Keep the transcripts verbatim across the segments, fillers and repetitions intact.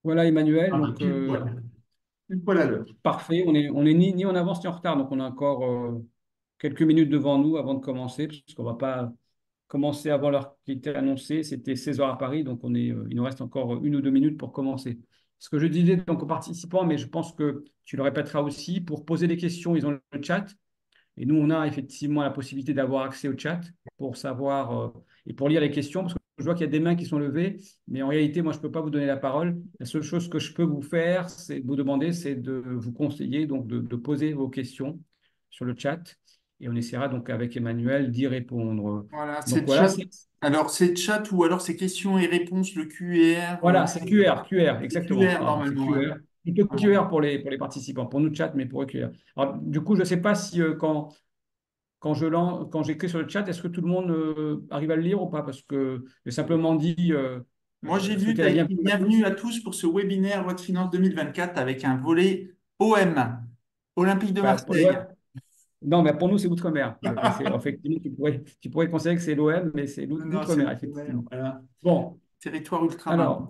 Voilà, Emmanuel. Ah bah, Donc, pile euh, poil. Pile poil à l'heure. parfait. On est, on est ni, ni en avance ni en retard. Donc, on a encore euh, quelques minutes devant nous avant de commencer, parce qu'on ne va pas commencer avant l'heure qui était annoncée. C'était seize heures à Paris. Donc, on est, euh, il nous reste encore une ou deux minutes pour commencer. Ce que je disais donc aux participants, mais je pense que tu le répéteras aussi, pour poser des questions, ils ont le chat. Et nous, on a effectivement la possibilité d'avoir accès au chat pour savoir euh, et pour lire les questions, parce que je vois qu'il y a des mains qui sont levées, mais en réalité, moi, je ne peux pas vous donner la parole. La seule chose que je peux vous faire, c'est de vous demander, c'est de vous conseiller, donc de, de poser vos questions sur le chat. Et on essaiera donc avec Emmanuel d'y répondre. Voilà, Donc c'est voilà, chat. c'est Alors, c'est chat ou alors c'est questions et réponses, le Q R. euh, voilà, c'est Q R, Q R, c'est exactement. Q R Pardon, c'est normalement, ouais. Q R. Plutôt Voilà. Q R pour les, pour les participants, pour nous chat, mais pour eux Q R. Alors, du coup, je ne sais pas si euh, quand quand je lance, quand j'écris sur le chat, est-ce que tout le monde euh, arrive à le lire ou pas? Parce que j'ai simplement dit euh, Moi, j'ai euh, vu, souhaiter tu as la écrit bienvenue à bienvenue tous. à tous pour ce webinaire Loi de finances deux mille vingt-quatre avec un volet O M, Olympique de Bah, pour Marseille. l'O M, non, mais pour nous, c'est Outre-mer. Mais c'est, effectivement, tu pourrais, tu pourrais considérer que c'est l'O M, mais c'est Non, non, c'est l'Outre-mer, l'outre-mer, effectivement. voilà. Bon, Territoire ultramarin. alors,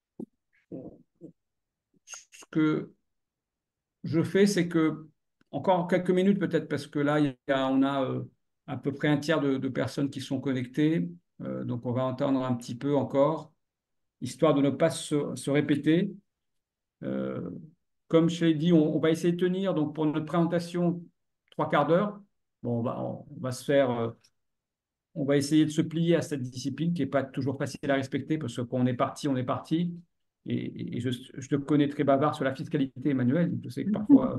ce que je fais, c'est que, encore quelques minutes peut-être, parce que là, il y a- on a euh, à peu près un tiers de, de personnes qui sont connectées. Euh, donc, on va entendre un petit peu encore, histoire de ne pas se, se répéter. Euh, Comme je l'ai dit, on, on va essayer de tenir donc pour notre présentation trois quarts d'heure. Bon, on va, on va se faire, euh, on va essayer de se plier à cette discipline qui n'est pas toujours facile à respecter parce que quand on est parti, on est parti. Et, et je, je te connais très bavard sur la fiscalité, Emmanuel. Je sais que parfois, euh,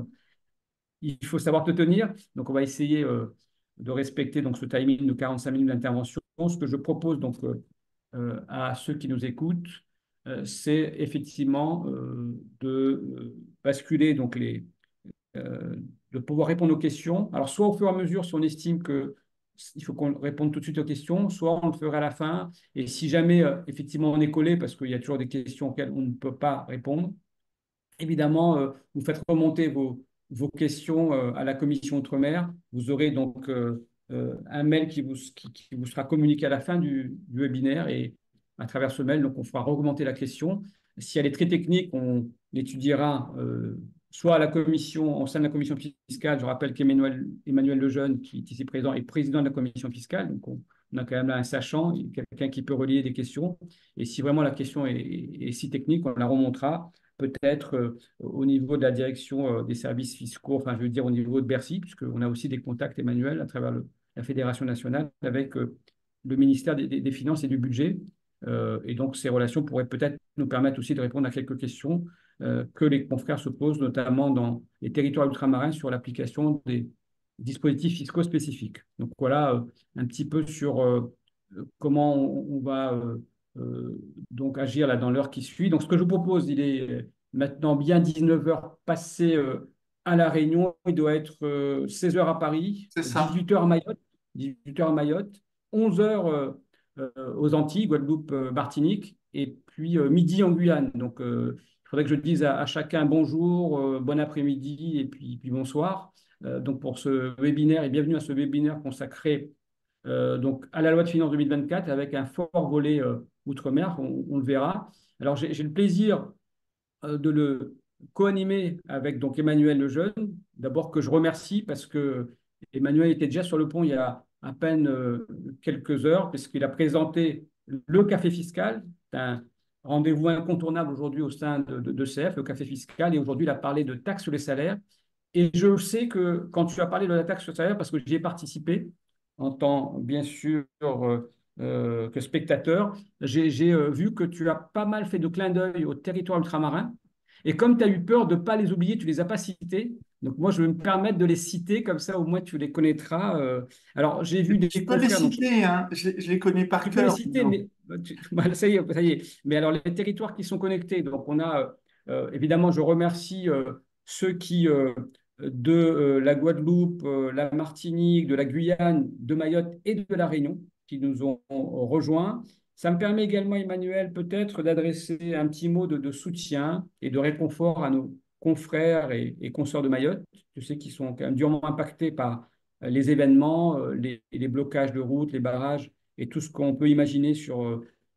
il faut savoir te tenir. Donc, on va essayer euh, de respecter donc, ce timing de quarante-cinq minutes d'intervention. Ce que je propose donc euh, euh, à ceux qui nous écoutent, euh, c'est effectivement euh, de euh, basculer donc les, euh, de pouvoir répondre aux questions. Alors, soit au fur et à mesure, si on estime que il faut qu'on réponde tout de suite aux questions, soit on le ferait à la fin. Et si jamais, euh, effectivement, on est collé, parce qu'il y a toujours des questions auxquelles on ne peut pas répondre, évidemment, euh, vous faites remonter vos, vos questions euh, à la commission Outre-mer. Vous aurez donc euh, euh, un mail qui vous, qui, qui vous sera communiqué à la fin du, du webinaire et à travers ce mail, donc on fera augmenter la question. Si elle est très technique, on l'étudiera euh, soit à la commission, au sein de la commission fiscale. Je rappelle qu'Emmanuel Emmanuel Lejeune, qui est ici présent, est président de la commission fiscale. Donc on, on a quand même là un sachant, quelqu'un qui peut relier des questions. Et si vraiment la question est, est, est si technique, on la remontera peut-être euh, au niveau de la direction euh, des services fiscaux, enfin je veux dire au niveau de Bercy, puisqu'on a aussi des contacts, Emmanuel, à travers le- la Fédération nationale avec euh, le ministère des, des- des Finances et du Budget. Euh, et donc ces relations pourraient peut-être nous permettre aussi de répondre à quelques questions euh, que les confrères se posent, notamment dans les territoires ultramarins, sur l'application des dispositifs fiscaux spécifiques. Donc voilà euh, un petit peu sur euh, comment on, on va euh, euh, donc agir là dans l'heure qui suit. Donc ce que je vous propose, il est maintenant bien dix-neuf heures passées euh, à La Réunion. Il doit être euh, seize heures à Paris, C'est ça. dix-huit heures à Mayotte, dix-huit heures à Mayotte, onze heures euh, euh, aux Antilles, Guadeloupe, euh, Martinique, et puis euh, midi en Guyane. Donc euh, il faudrait que je dise à, à chacun bonjour, euh, bon après-midi et puis, puis bonsoir. Euh, donc pour ce webinaire et bienvenue à ce webinaire consacré euh, donc à la loi de finances deux mille vingt-quatre avec un fort volet euh, outre-mer, on, on le verra. Alors j'ai j'ai le plaisir euh, de le co-animer avec donc Emmanuel Lejeune. D'abord que je remercie parce que Emmanuel était déjà sur le pont il y a à peine euh, quelques heures, puisqu'il a présenté le café fiscal. C'est un rendez-vous incontournable aujourd'hui au sein de, de, de C F, le café fiscal, et aujourd'hui il a parlé de taxes sur les salaires. Et je sais que quand tu as parlé de la taxe sur le salaire, parce que j'y ai participé en tant bien sûr euh, euh, que spectateur, j'ai j'ai, euh, vu que tu as pas mal fait de clins d'œil au territoire ultramarin. Et comme tu as eu peur de ne pas les oublier, tu ne les as pas cités. Donc moi, je vais me permettre de les citer, comme ça au moins tu les connaîtras. Euh. Alors j'ai vu Je des peux les confrères, donc citer, hein. Je, les je les connais par tu peux les cœur. citer, Sinon. mais tu- voilà, ça y est, ça y est. Mais alors les territoires qui sont connectés, donc on a euh, évidemment, je remercie euh, ceux qui euh, de euh, la Guadeloupe, euh, la Martinique, de la Guyane, de Mayotte et de la Réunion qui nous ont, ont rejoints. Ça me permet également, Emmanuel, peut-être d'adresser un petit mot de, de soutien et de réconfort à nos confrères et, et consoeurs de Mayotte, je sais qu'ils sont quand même durement impactés par euh, les événements, euh, les, les blocages de routes, les barrages et tout ce qu'on peut imaginer sur euh,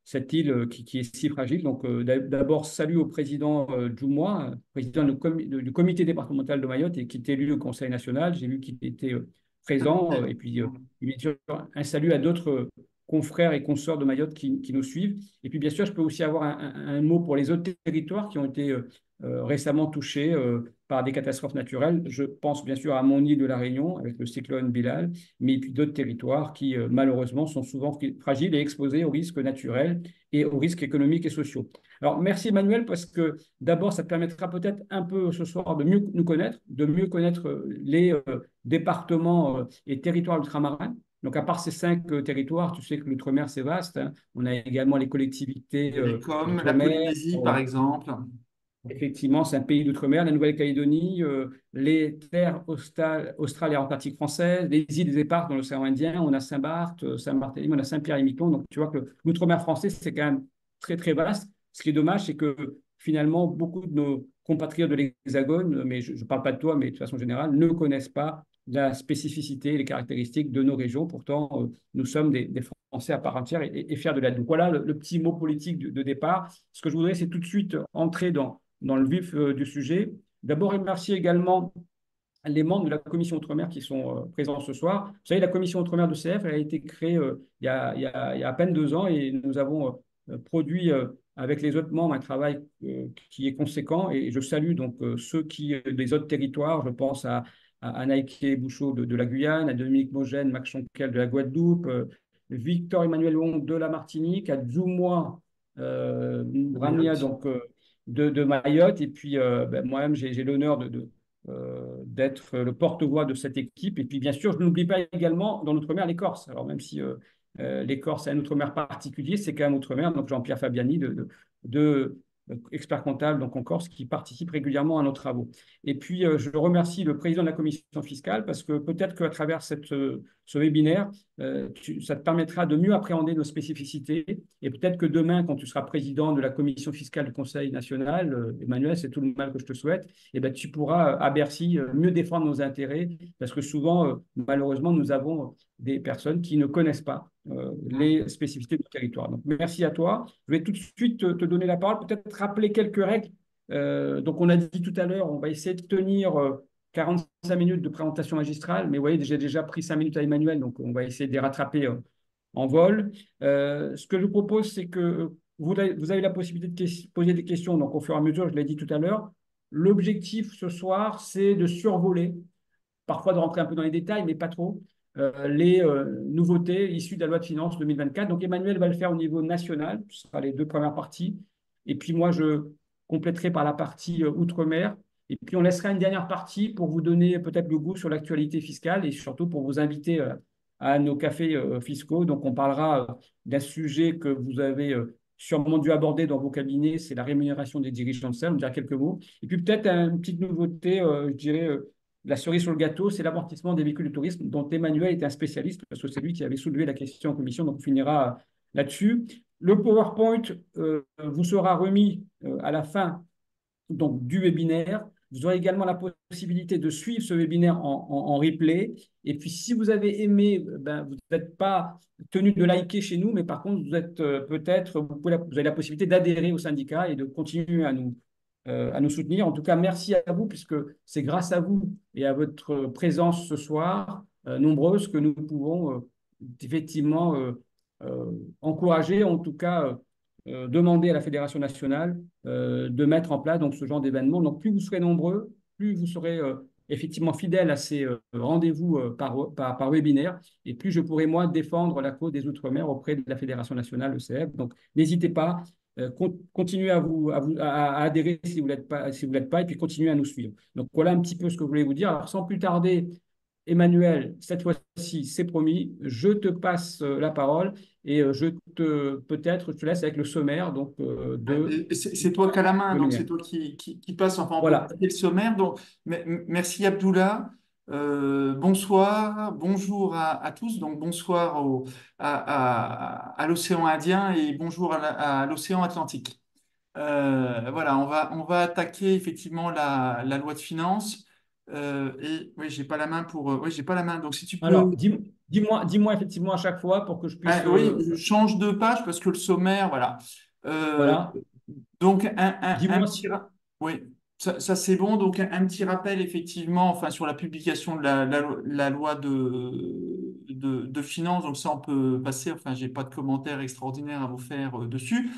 cette île euh, qui, qui est si fragile. Donc, euh, d'a- d'abord, salut au président euh, Djoumoua, euh, président du, comi- du comité départemental de Mayotte et qui est élu au Conseil national. J'ai vu qu'il était euh, présent. euh, et puis, euh, bien sûr, un salut à d'autres euh, confrères et consorts de Mayotte qui, qui nous suivent. Et puis, bien sûr, je peux aussi avoir un, un- un mot pour les autres territoires qui ont été euh, euh, récemment touchés euh, par des catastrophes naturelles. Je pense bien sûr à mon île de la Réunion avec le cyclone Bilal, mais puis d'autres territoires qui, euh, malheureusement, sont souvent fragiles et exposés aux risques naturels et aux risques économiques et sociaux. Alors, merci Emmanuel, parce que d'abord, ça te permettra peut-être un peu ce soir de mieux nous connaître, de mieux connaître euh, les euh, départements euh, et territoires ultramarins. Donc, à part ces cinq euh, territoires, tu sais que l'outre-mer, c'est vaste, hein. On a également les collectivités Les euh, COM, la d'outre-mer. Polynésie, par euh, exemple. Effectivement, c'est un pays d'outre-mer, la Nouvelle-Calédonie, euh, les terres austales, australes et antarctiques françaises, les îles des Éparses dans l'océan Indien, on a Saint-Barth, euh, Saint-Barthélemy, on a Saint-Pierre-et-Miquelon. Donc, tu vois que l'outre-mer français, c'est quand même très, très vaste. Ce qui est dommage, c'est que finalement, beaucoup de nos compatriotes de l'Hexagone, mais je ne parle pas de toi, mais de façon générale, ne connaissent pas la spécificité, les caractéristiques de nos régions. Pourtant, euh, nous sommes des, des Français à part entière et, et fiers de l'être. Donc, voilà le, le petit mot politique de, de départ. Ce que je voudrais, c'est tout de suite entrer dans dans le vif euh, du sujet. D'abord, remercier également les membres de la commission Outre-mer qui sont euh, présents ce soir. Vous savez, la commission Outre-mer de C F, elle a été créée euh, il, y a, il, y a, il y a à peine deux ans et nous avons euh, produit euh, avec les autres membres un travail euh, qui est conséquent et je salue donc euh, ceux qui, des autres territoires, je pense à, à, à Naïké Bouchot de, de, la Guyane, à Dominique Mogène, Max Chonquel de la Guadeloupe, euh, Victor Emmanuel Wong de la Martinique, à Djoumoua, euh, De Ramia Mayotte. donc euh, de, de Mayotte et puis euh, ben, moi-même j'ai l'honneur de, de euh, d'être le porte-voix de cette équipe. Et puis, bien sûr, je n'oublie pas également dans l'outre-mer les Corses. Alors, même si euh, euh, les Corses, c'est un outre-mer particulier, c'est quand même outre-mer. Donc, Jean-Pierre Fabiani, de, de, de euh, expert comptable donc en Corse, qui participe régulièrement à nos travaux. Et puis, euh, je remercie le président de la commission fiscale parce que peut-être qu'à travers cette, euh, ce webinaire, euh, tu, ça te permettra de mieux appréhender nos spécificités. Et peut-être que demain, quand tu seras président de la commission fiscale du Conseil national, euh, Emmanuel, c'est tout le mal que je te souhaite, eh ben, tu pourras à Bercy euh, mieux défendre nos intérêts parce que souvent, euh, malheureusement, nous avons des personnes qui ne connaissent pas euh, les spécificités du territoire. Donc, merci à toi. Je vais tout de suite te, te donner la parole, peut-être rappeler quelques règles. Euh, donc, on a dit tout à l'heure, on va essayer de tenir euh, quarante-cinq minutes de présentation magistrale, mais vous voyez, j'ai déjà pris cinq minutes à Emmanuel, donc on va essayer de les rattraper euh, en vol. Euh, ce que je vous propose, c'est que vous avez, vous avez la possibilité de poser des questions, donc au fur et à mesure, je l'ai dit tout à l'heure. L'objectif ce soir, c'est de survoler, parfois de rentrer un peu dans les détails, mais pas trop, euh, les euh, nouveautés issues de la loi de finances deux mille vingt-quatre. Donc Emmanuel va le faire au niveau national, ce sera les deux premières parties. Et puis moi, je compléterai par la partie euh, outre-mer. Et puis on laissera une dernière partie pour vous donner peut-être le goût sur l'actualité fiscale et surtout pour vous inviter euh, à nos cafés euh, fiscaux. Donc on parlera euh, d'un sujet que vous avez euh, sûrement dû aborder dans vos cabinets, c'est la rémunération des dirigeants de salle. On dira quelques mots. Et puis peut-être une petite nouveauté, euh, je dirais, euh, la cerise sur le gâteau, c'est l'amortissement des véhicules de tourisme dont Emmanuel est un spécialiste parce que c'est lui qui avait soulevé la question en commission, donc on finira là-dessus. Le PowerPoint euh, vous sera remis euh, à la fin donc, du webinaire. Vous aurez également la possibilité de suivre ce webinaire en, en, en replay. Et puis, si vous avez aimé, ben, vous n'êtes pas tenu de liker chez nous, mais par contre, vous êtes euh, peut-être, vous, pouvez, vous avez la possibilité d'adhérer au syndicat et de continuer à nous, euh, à nous soutenir. En tout cas, merci à vous, puisque c'est grâce à vous et à votre présence ce soir, euh, nombreuse, que nous pouvons euh, effectivement euh, euh, encourager, en tout cas, euh, euh, demander à la Fédération nationale euh, de mettre en place donc, ce genre d'événement. Donc, plus vous serez nombreux, plus vous serez euh, effectivement fidèles à ces euh, rendez-vous euh, par, par, par webinaire, et plus je pourrai, moi, défendre la cause des Outre-mer auprès de la Fédération nationale, le C F. Donc, n'hésitez pas, euh, con continuez à, vous, à, vous, à, à adhérer si vous ne l'êtes pas, si vous l'êtes pas, et puis continuez à nous suivre. Donc, voilà un petit peu ce que je voulais vous dire. Alors, sans plus tarder, Emmanuel, cette fois-ci, c'est promis, je te passe euh, la parole et euh, je te peut-être je te laisse avec le sommaire donc euh, de Euh, C'est c'est toi qui as la main, donc c'est webinaire. toi qui, qui, qui passe. Enfin, on peut Voilà. passer le sommaire. Donc, me- merci Abdullah. Euh, bonsoir, bonjour à, à tous. Donc, bonsoir au- à, à- à l'océan Indien et bonjour à la- à l'océan Atlantique. Euh, voilà, on va, on va attaquer effectivement la, la loi de finances. Euh, et oui, j'ai pas la main pour. euh, Oui, j'ai pas la main. Donc, si tu peux. Alors, dis-moi. dis-moi, dis-moi effectivement à chaque fois pour que je puisse. Ah, oui, euh, je change de page parce que le sommaire, voilà. Euh, voilà. donc, un, un- un Dis-moi petit, si. ra- oui, ça, ça, c'est bon. Donc, un, un petit rappel, effectivement, enfin, sur la publication de la, la, la loi de, de, de finances. Donc, ça, on peut passer. Enfin, j'ai pas de commentaires extraordinaires à vous faire euh, dessus.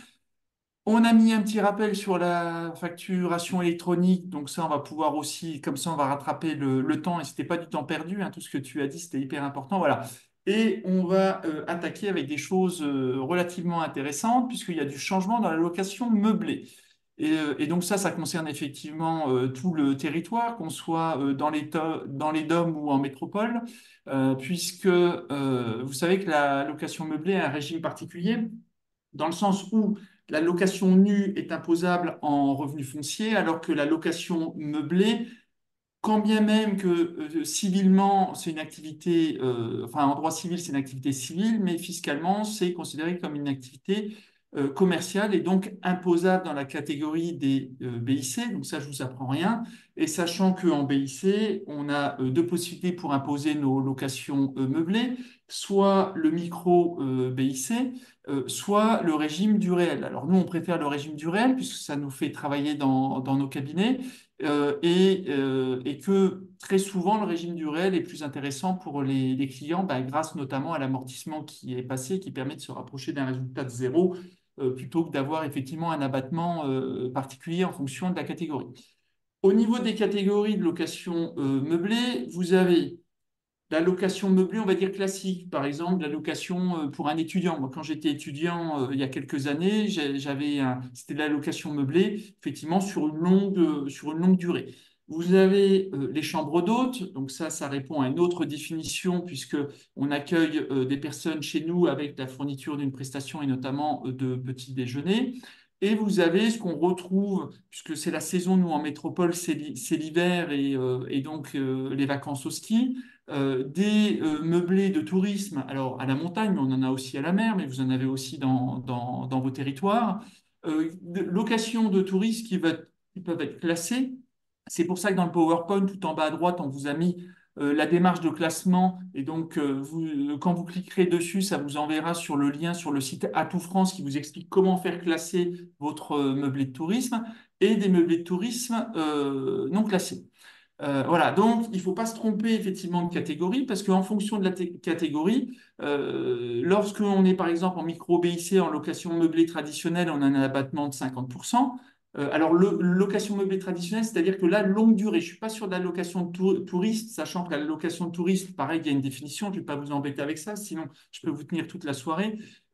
On a mis un petit rappel sur la facturation électronique, donc ça, on va pouvoir aussi, comme ça, on va rattraper le, le temps, et c'était pas du temps perdu, hein, tout ce que tu as dit, c'était hyper important, voilà. Et on va euh, attaquer avec des choses euh, relativement intéressantes, puisqu'il y a du changement dans la location meublée. Et, euh, et donc ça, ça concerne effectivement euh, tout le territoire, qu'on soit euh, dans les, to- dans les D O M ou en métropole, euh, puisque euh, vous savez que la location meublée a un régime particulier dans le sens où la location nue est imposable en revenu foncier, alors que la location meublée, quand bien même que euh, civilement, c'est une activité, euh, enfin en droit civil, c'est une activité civile, mais fiscalement, c'est considéré comme une activité euh, commerciale et donc imposable dans la catégorie des euh, B I C. Donc ça, je vous apprends rien. Et sachant qu'en B I C, on a euh, deux possibilités pour imposer nos locations euh, meublées, soit le micro euh, B I C, euh, soit le régime du réel. Alors nous, on préfère le régime du réel puisque ça nous fait travailler dans, dans nos cabinets euh, et, euh, et que très souvent, le régime du réel est plus intéressant pour les, les clients, bah, grâce notamment à l'amortissement qui est passé, qui permet de se rapprocher d'un résultat de zéro, euh, plutôt que d'avoir effectivement un abattement euh, particulier en fonction de la catégorie. Au niveau des catégories de location euh, meublée, vous avez la location meublée, on va dire classique, par exemple, la location euh, pour un étudiant. Moi, quand j'étais étudiant euh, il y a quelques années, j'ai- j'avais un, c'était de la location meublée, effectivement, sur une longue, euh, sur une longue durée. Vous avez euh, les chambres d'hôtes, donc ça, ça répond à une autre définition, puisque on accueille euh, des personnes chez nous avec la fourniture d'une prestation et notamment euh, de petits déjeuners. Et vous avez ce qu'on retrouve, puisque c'est la saison, nous en métropole, c'est l'hi- c'est l'hiver et, euh, et donc euh, les vacances au ski euh, des euh, meublés de tourisme, alors à la montagne, mais on en a aussi à la mer, mais vous en avez aussi dans, dans, dans vos territoires, euh, de location de touristes qui, va- qui peuvent être classés. C'est pour ça que dans le PowerPoint, tout en bas à droite, on vous a mis euh, la démarche de classement. Et donc, euh, vous, quand vous cliquerez dessus, ça vous enverra sur le lien sur le site Atout France qui vous explique comment faire classer votre euh, meublé de tourisme et des meublés de tourisme euh, non classés. Euh, voilà, donc il ne faut pas se tromper effectivement de catégorie parce qu'en fonction de la catégorie, euh, lorsque on est par exemple en micro B I C, en location meublée traditionnelle, on a un abattement de cinquante pour cent. Euh, alors, le, location meublée traditionnelle, c'est-à-dire que là, longue durée, je ne suis pas sur de la location de tour- touriste, sachant que la location de touriste, pareil, il y a une définition, je ne vais pas vous embêter avec ça, sinon je peux vous tenir toute la soirée.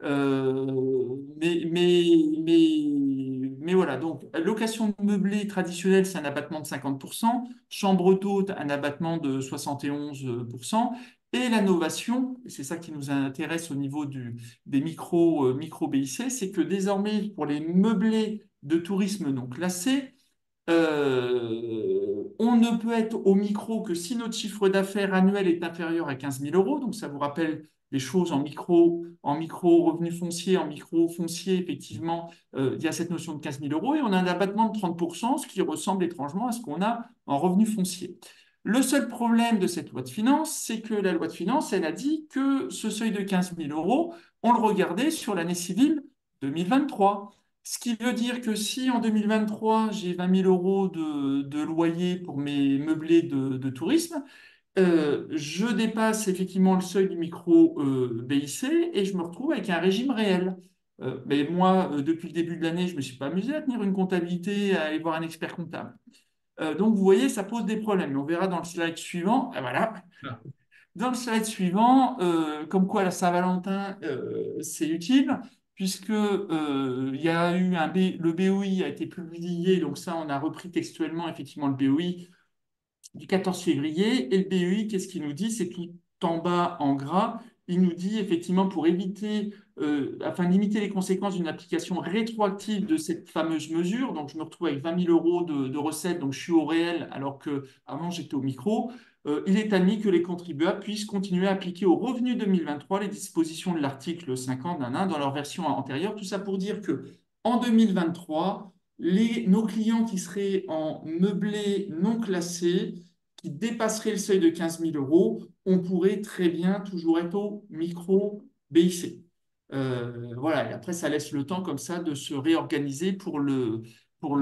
Euh, mais, mais, mais, mais voilà, donc location meublée traditionnelle, c'est un abattement de cinquante pour cent. Chambre d'hôte, un abattement de soixante et onze pour cent. Et l'innovation, et c'est ça qui nous intéresse au niveau du, des micro, euh, micro B I C, c'est que désormais, pour les meublés de tourisme non classés, euh, on ne peut être au micro que si notre chiffre d'affaires annuel est inférieur à quinze mille euros. Donc, ça vous rappelle des choses en micro, en micro revenu foncier, en micro foncier, effectivement, euh, il y a cette notion de quinze mille euros et on a un abattement de trente pour cent, ce qui ressemble étrangement à ce qu'on a en revenu foncier. Le seul problème de cette loi de finances, c'est que la loi de finances, elle a dit que ce seuil de quinze mille euros, on le regardait sur l'année civile deux mille vingt-trois. Ce qui veut dire que si en deux mille vingt-trois, j'ai vingt mille euros de, de loyer pour mes meublés de, de tourisme, euh, je dépasse effectivement le seuil du micro euh, B I C et je me retrouve avec un régime réel. Euh, mais moi, euh, depuis le début de l'année, je ne me suis pas amusé à tenir une comptabilité, à aller voir un expert comptable. Euh, donc, vous voyez, ça pose des problèmes. On verra dans le slide suivant. Ah, voilà. Ah, Dans le slide suivant, euh, comme quoi la Saint-Valentin, euh, c'est utile, puisque euh, il y a eu un B- le B O I a été publié, donc ça, on a repris textuellement effectivement le B O I du quatorze février. Et le B O I, qu'est-ce qu'il nous dit? C'est tout en bas en gras. Il nous dit effectivement pour éviter, euh, afin de limiter les conséquences d'une application rétroactive de cette fameuse mesure, donc je me retrouve avec vingt mille euros de, de recettes, donc je suis au réel alors que avant j'étais au micro. Euh, il est admis que les contribuables puissent continuer à appliquer au revenu deux mille vingt-trois les dispositions de l'article cinquante d'un un dans leur version antérieure. Tout ça pour dire que en deux mille vingt-trois, les, nos clients qui seraient en meublé non classé, qui dépasserait le seuil de quinze mille euros, on pourrait très bien toujours être au micro B I C. Euh, voilà, et après, ça laisse le temps comme ça de se réorganiser pour le, pour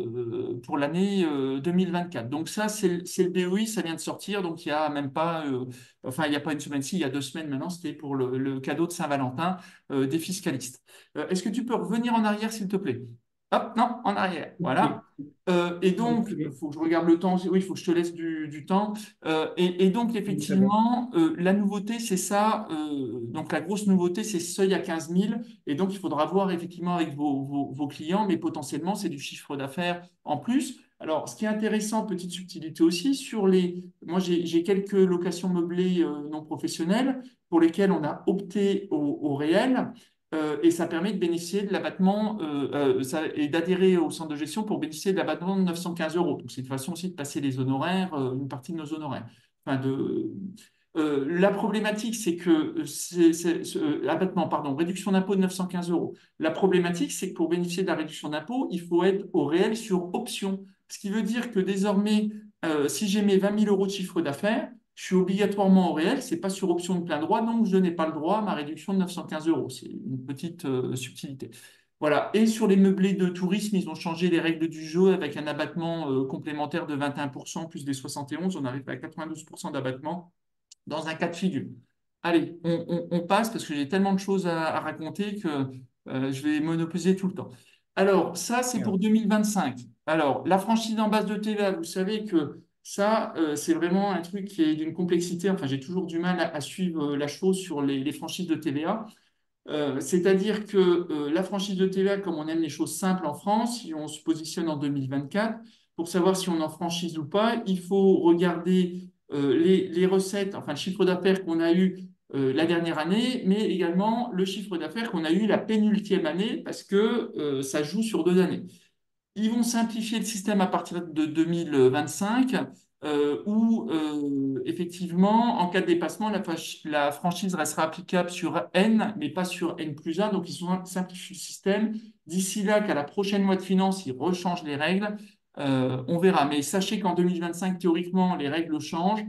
le, pour l'année euh, deux mille vingt-quatre. Donc ça, c'est le c'est le B O I, ça vient de sortir, donc il y a même pas, euh, enfin, il n'y a pas une semaine, si, il y a deux semaines maintenant, c'était pour le, le cadeau de Saint-Valentin euh, des fiscalistes. Euh, est-ce que tu peux revenir en arrière, s'il te plaît? Hop, non, en arrière, voilà. Ok. Euh, et donc, Ok. il faut que je regarde le temps. Oui, il faut que je te laisse du, du temps. Euh, et, et donc, Oui, c'est bon. effectivement, euh, la nouveauté, c'est ça. Euh, donc, la grosse nouveauté, c'est ce seuil à quinze mille. Et donc, il faudra voir effectivement avec vos, vos, vos clients, mais potentiellement, c'est du chiffre d'affaires en plus. Alors, ce qui est intéressant, petite subtilité aussi, sur les. Moi, j'ai j'ai quelques locations meublées euh, non professionnelles pour lesquelles on a opté au, au réel. Euh, et ça permet de bénéficier de l'abattement euh, euh, ça- et d'adhérer au centre de gestion pour bénéficier de l'abattement de neuf cent quinze euros. Donc, c'est une façon aussi de passer les honoraires, euh, une partie de nos honoraires. Enfin, de, euh, la problématique, c'est que c'est, c'est- ce- euh, abattement, pardon, réduction d'impôt de neuf cent quinze euros. La problématique, c'est que pour bénéficier de la réduction d'impôt, il faut être au réel sur option. Ce qui veut dire que désormais, euh, si j'ai mes vingt mille euros de chiffre d'affaires, je suis obligatoirement au réel, c'est pas sur option de plein droit, donc je n'ai pas le droit à ma réduction de neuf cent quinze euros. C'est une petite euh, subtilité. Voilà. Et sur les meublés de tourisme, ils ont changé les règles du jeu avec un abattement euh, complémentaire de vingt et un pour cent plus des soixante et onze. On arrive à quatre-vingt-douze pour cent d'abattement dans un cas de figure. Allez, on, on- on passe parce que j'ai tellement de choses à, à raconter que euh, je vais monopoliser tout le temps. Alors, ça, c'est pour Alors, deux mille vingt-cinq. Alors, la franchise en base de T V A, vous savez que ça, euh, c'est vraiment un truc qui est d'une complexité. Enfin, j'ai toujours du mal à, à suivre euh, la chose sur les, les franchises de T V A. Euh, c'est-à-dire que euh, la franchise de T V A, comme on aime les choses simples en France, si on se positionne en deux mille vingt-quatre, pour savoir si on en franchise ou pas, il faut regarder euh, les, les recettes, enfin le chiffre d'affaires qu'on a eu euh, la dernière année, mais également le chiffre d'affaires qu'on a eu la pénultième année, parce que euh, ça joue sur deux années. Ils vont simplifier le système à partir de deux mille vingt-cinq, euh, où euh, effectivement, en cas de dépassement, la, la franchise restera applicable sur N, mais pas sur N plus un. Donc, ils ont simplifié le système. D'ici là, qu'à la prochaine loi de finances, ils rechangent les règles. Euh, on verra. Mais sachez qu'en deux mille vingt-cinq, théoriquement, les règles changent.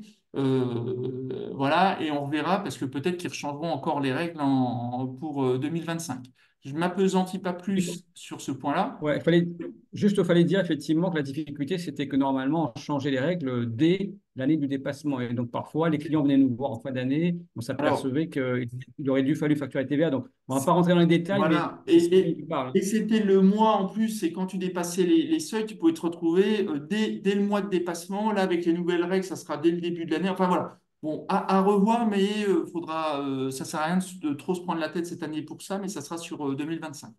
Euh, voilà, et on reverra parce que peut-être qu'ils changeront encore les règles en- pour euh, deux mille vingt-cinq. Je ne m'appesantis pas plus sur ce point-là. ouais, il fallait, juste, il fallait dire effectivement que la difficulté, c'était que normalement, on changeait les règles dès l'année du dépassement. Et donc, parfois, les clients venaient nous voir en fin d'année, on Alors, s'apercevait qu'il aurait dû fallu facturer T V A. Donc, on ne va pas rentrer dans les détails, mais voilà. c'est ce Et, dont et, tu parles. et c'était le mois en plus, et quand tu dépassais les, les seuils, tu pouvais te retrouver euh, dès, dès le mois de dépassement. Là, avec les nouvelles règles, ça sera dès le début de l'année. Enfin voilà. Bon, à, à revoir, mais euh, faudra, euh, ça ne sert à rien de, de trop se prendre la tête cette année pour ça, mais ça sera sur euh, deux mille vingt-cinq.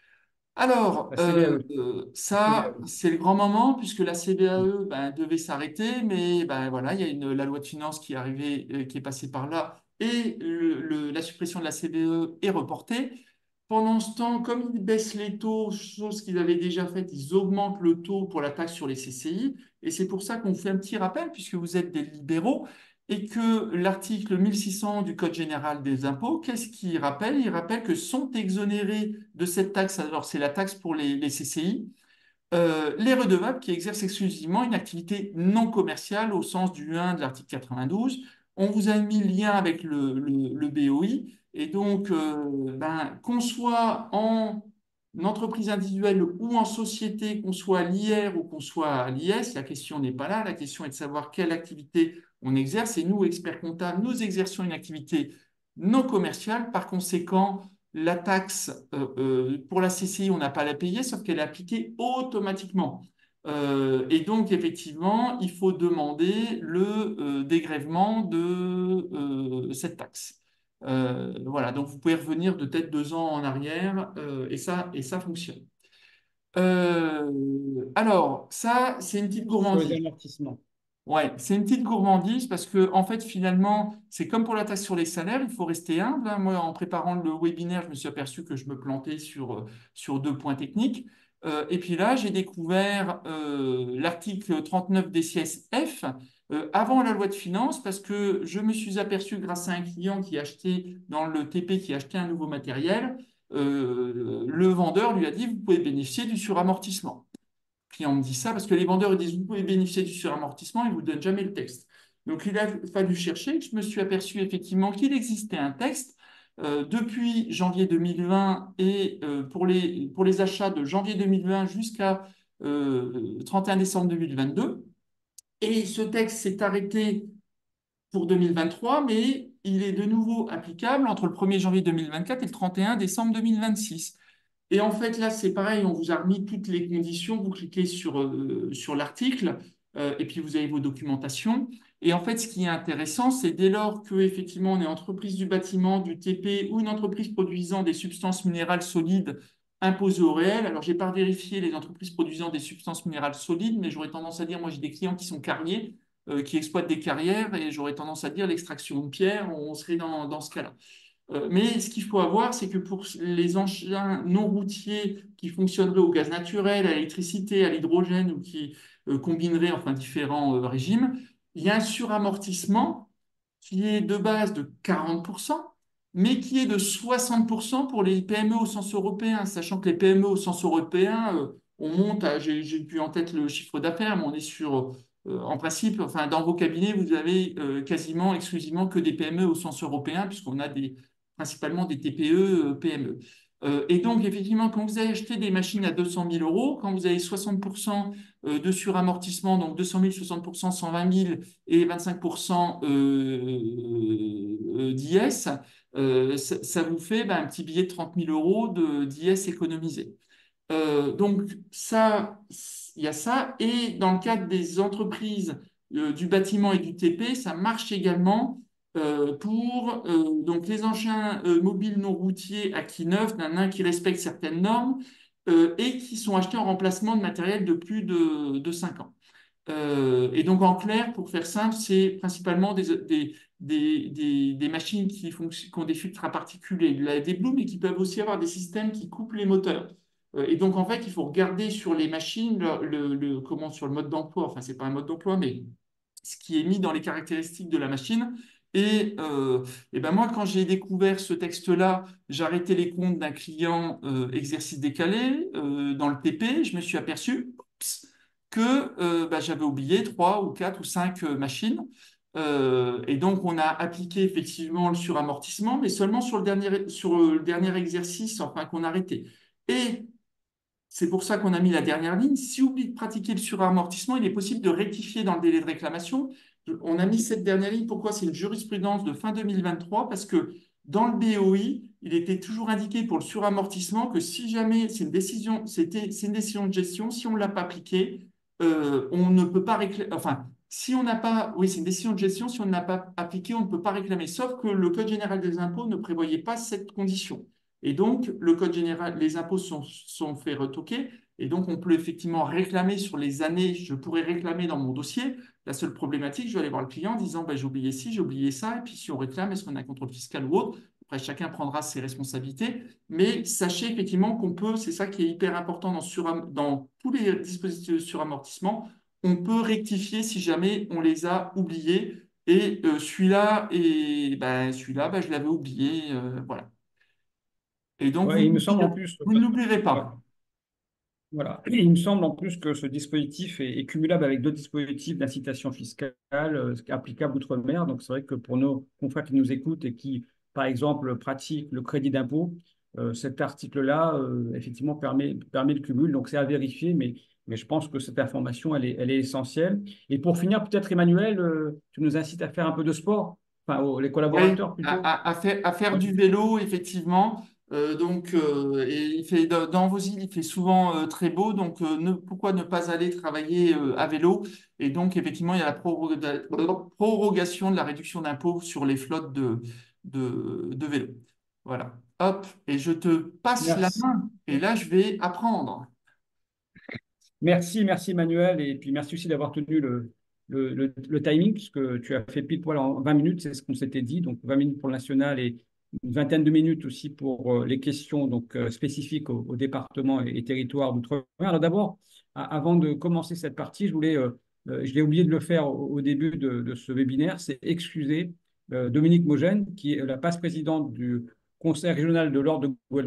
Alors, La euh, C V A E. euh, La ça, C V A E. c'est le grand moment, puisque la C V A E ben, devait s'arrêter, mais ben, voilà, il y a une, la loi de finances qui est arrivée, euh, qui est passée par là, et le- le- la suppression de la C V A E est reportée. Pendant ce temps, comme ils baissent les taux, chose qu'ils avaient déjà faite, ils augmentent le taux pour la taxe sur les C C I. Et c'est pour ça qu'on fait un petit rappel, puisque vous êtes des libéraux, et que l'article mille six cents du Code général des impôts, qu'est-ce qu'il rappelle? Il rappelle que sont exonérés de cette taxe, alors c'est la taxe pour les, les C C I, euh, les redevables qui exercent exclusivement une activité non commerciale au sens du un de l'article quatre-vingt-douze. On vous a mis le lien avec le, le- le B O I. Et donc, euh, ben, qu'on soit en entreprise individuelle ou en société, qu'on soit à l'I R ou qu'on soit à l'I S, la question n'est pas là. La question est de savoir quelle activité on exerce. Et nous, experts comptables, nous exerçons une activité non commerciale. Par conséquent, la taxe euh, euh, pour la C C I, on n'a pas à la payer, sauf qu'elle est appliquée automatiquement. Euh, et donc, effectivement, il faut demander le euh, dégrèvement de euh, cette taxe. Euh, voilà, donc vous pouvez revenir de peut-être deux ans en arrière euh, et ça, et ça fonctionne. Euh, alors, ça, c'est une petite Sur les gourmandise. amortissements. Ouais, c'est une petite gourmandise parce que, en fait, finalement, c'est comme pour la taxe sur les salaires, il faut rester humble, hein. Moi, en préparant le webinaire, je me suis aperçu que je me plantais sur, euh, sur deux points techniques. Euh, et puis là, j'ai découvert euh, l'article trente-neuf D C S F euh, avant la loi de finances parce que je me suis aperçu, grâce à un client qui achetait dans le T P, qui achetait un nouveau matériel, euh, le vendeur lui a dit, vous pouvez bénéficier du suramortissement. client me dit ça, parce que les vendeurs ils disent, vous pouvez bénéficier du suramortissement, ils ne vous donnent jamais le texte. Donc, il a fallu chercher. Je me suis aperçu effectivement qu'il existait un texte euh, depuis janvier deux mille vingt et euh, pour les, pour les achats de janvier deux mille vingt jusqu'à euh, trente et un décembre deux mille vingt-deux. Et ce texte s'est arrêté pour deux mille vingt-trois, mais il est de nouveau applicable entre le premier janvier deux mille vingt-quatre et le trente et un décembre deux mille vingt-six. Et en fait, là, c'est pareil, on vous a remis toutes les conditions, vous cliquez sur, euh, sur l'article, euh, et puis vous avez vos documentations. Et en fait, ce qui est intéressant, c'est dès lors que, effectivement, on est entreprise du bâtiment, du T P ou une entreprise produisant des substances minérales solides imposées au réel. Alors, je n'ai pas vérifié les entreprises produisant des substances minérales solides, mais j'aurais tendance à dire, moi, j'ai des clients qui sont carriers, euh, qui exploitent des carrières, et j'aurais tendance à dire l'extraction de pierre, on serait dans, dans ce cas-là. Euh, Mais ce qu'il faut avoir, c'est que pour les engins non routiers qui fonctionneraient au gaz naturel, à l'électricité, à l'hydrogène ou qui euh, combineraient enfin différents euh, régimes, il y a un suramortissement qui est de base de quarante pour cent, mais qui est de soixante pour cent pour les P M E au sens européen, sachant que les P M E au sens européen, euh, on monte à, j'ai j'ai plus en tête le chiffre d'affaires, mais on est sur, euh, en principe, enfin dans vos cabinets, vous avez euh, quasiment exclusivement que des P M E au sens européen, puisqu'on a des principalement des T P E, P M E. Euh, et donc, effectivement, quand vous avez acheté des machines à deux cent mille euros, quand vous avez soixante pour cent de suramortissement, donc deux cent mille, soixante pour cent, cent vingt mille et vingt-cinq pour cent euh, d'I S, euh, ça, ça vous fait ben, un petit billet de trente mille euros d'I S économisé. Euh, donc, ça, il y a ça. Et dans le cadre des entreprises euh, du bâtiment et du T P, ça marche également euh, pour euh, donc les engins euh, mobiles non routiers acquis neufs, d'un qui respectent certaines normes euh, et qui sont achetés en remplacement de matériel de plus de, de cinq ans. Euh, et donc, en clair, pour faire simple, c'est principalement des, des, des, des, des machines qui, qui ont des filtres à particules et de la des Blue, mais qui peuvent aussi avoir des systèmes qui coupent les moteurs. Euh, et donc, en fait, il faut regarder sur les machines, le, le, le- comment, sur le mode d'emploi, enfin, c'est pas un mode d'emploi, mais ce qui est mis dans les caractéristiques de la machine. Et, euh, et ben moi, quand j'ai découvert ce texte-là, j'ai arrêté les comptes d'un client euh, exercice décalé euh, dans le T P. Je me suis aperçu oups, que euh, ben, j'avais oublié trois ou quatre ou cinq euh, machines. Euh, et donc, on a appliqué effectivement le suramortissement, mais seulement sur le dernier, sur le dernier exercice, enfin, qu'on a arrêté. Et c'est pour ça qu'on a mis la dernière ligne. Si on oublie de pratiquer le suramortissement, il est possible de rectifier dans le délai de réclamation. On a mis cette dernière ligne. Pourquoi? C'est une jurisprudence de fin deux mille vingt-trois, parce que dans le B O I, il était toujours indiqué pour le suramortissement que si jamais c'est une décision, c'était, c'est une décision de gestion, si on ne l'a pas appliquée, euh, on ne peut pas réclamer. Enfin, si on n'a pas, oui, c'est une décision de gestion, si on ne l'a pas appliquée, on ne peut pas réclamer. Sauf que le Code général des impôts ne prévoyait pas cette condition. Et donc, le code général, les impôts sont, sont faits retoquer. Et donc, on peut effectivement réclamer sur les années, je pourrais réclamer dans mon dossier. La seule problématique, je vais aller voir le client en disant, ben, j'ai oublié ci, j'ai oublié ça. Et puis, si on réclame, est-ce qu'on a un contrôle fiscal ou autre? Après, chacun prendra ses responsabilités. Mais sachez effectivement qu'on peut, c'est ça qui est hyper important dans, sur, dans tous les dispositifs de suramortissement, on peut rectifier si jamais on les a oubliés. Et euh, celui-là, et ben, celui-là, ben, je l'avais oublié. Euh, voilà. Et donc, vous Ouais, il me semble en n'oublierez plus, vous ne l'oublierez ouais, pas. voilà. Il me semble en plus que ce dispositif est, est cumulable avec d'autres dispositifs d'incitation fiscale euh, applicables outre-mer. Donc, c'est vrai que pour nos confrères qui nous écoutent et qui, par exemple, pratiquent le crédit d'impôt, euh, cet article-là, euh, effectivement, permet, permet le cumul. Donc, c'est à vérifier, mais, mais je pense que cette information, elle est, elle est essentielle. Et pour finir, peut-être, Emmanuel, euh, tu nous incites à faire un peu de sport, enfin, aux- les Oui, collaborateurs à, plutôt. à- à faire, à faire Ouais. du vélo, effectivement. Euh, donc, euh, et il fait, dans dans vos îles, il fait souvent euh, très beau. Donc, euh, ne- pourquoi ne pas aller travailler euh, à vélo? Et donc, effectivement, il y a la proroga- prorogation de la réduction d'impôt sur les flottes de, de, de vélo. Voilà. Hop. Et je te passe la Merci. main. Et là, je vais apprendre. Merci, merci Emmanuel, et puis merci aussi d'avoir tenu le, le, le- le timing, puisque tu as fait pile poil en vingt minutes, c'est ce qu'on s'était dit, donc vingt minutes pour le national et une vingtaine de minutes aussi pour euh, les questions donc, euh, spécifiques au, au département et, et territoire d'outre-mer. Alors d'abord, a- avant de commencer cette partie, je voulais, euh, euh, je l'ai oublié de le faire au, au début de, de ce webinaire, c'est excuser euh, Dominique Mogène, qui est la vice-présidente du Conseil régional de l'Ordre de Guadeloupe,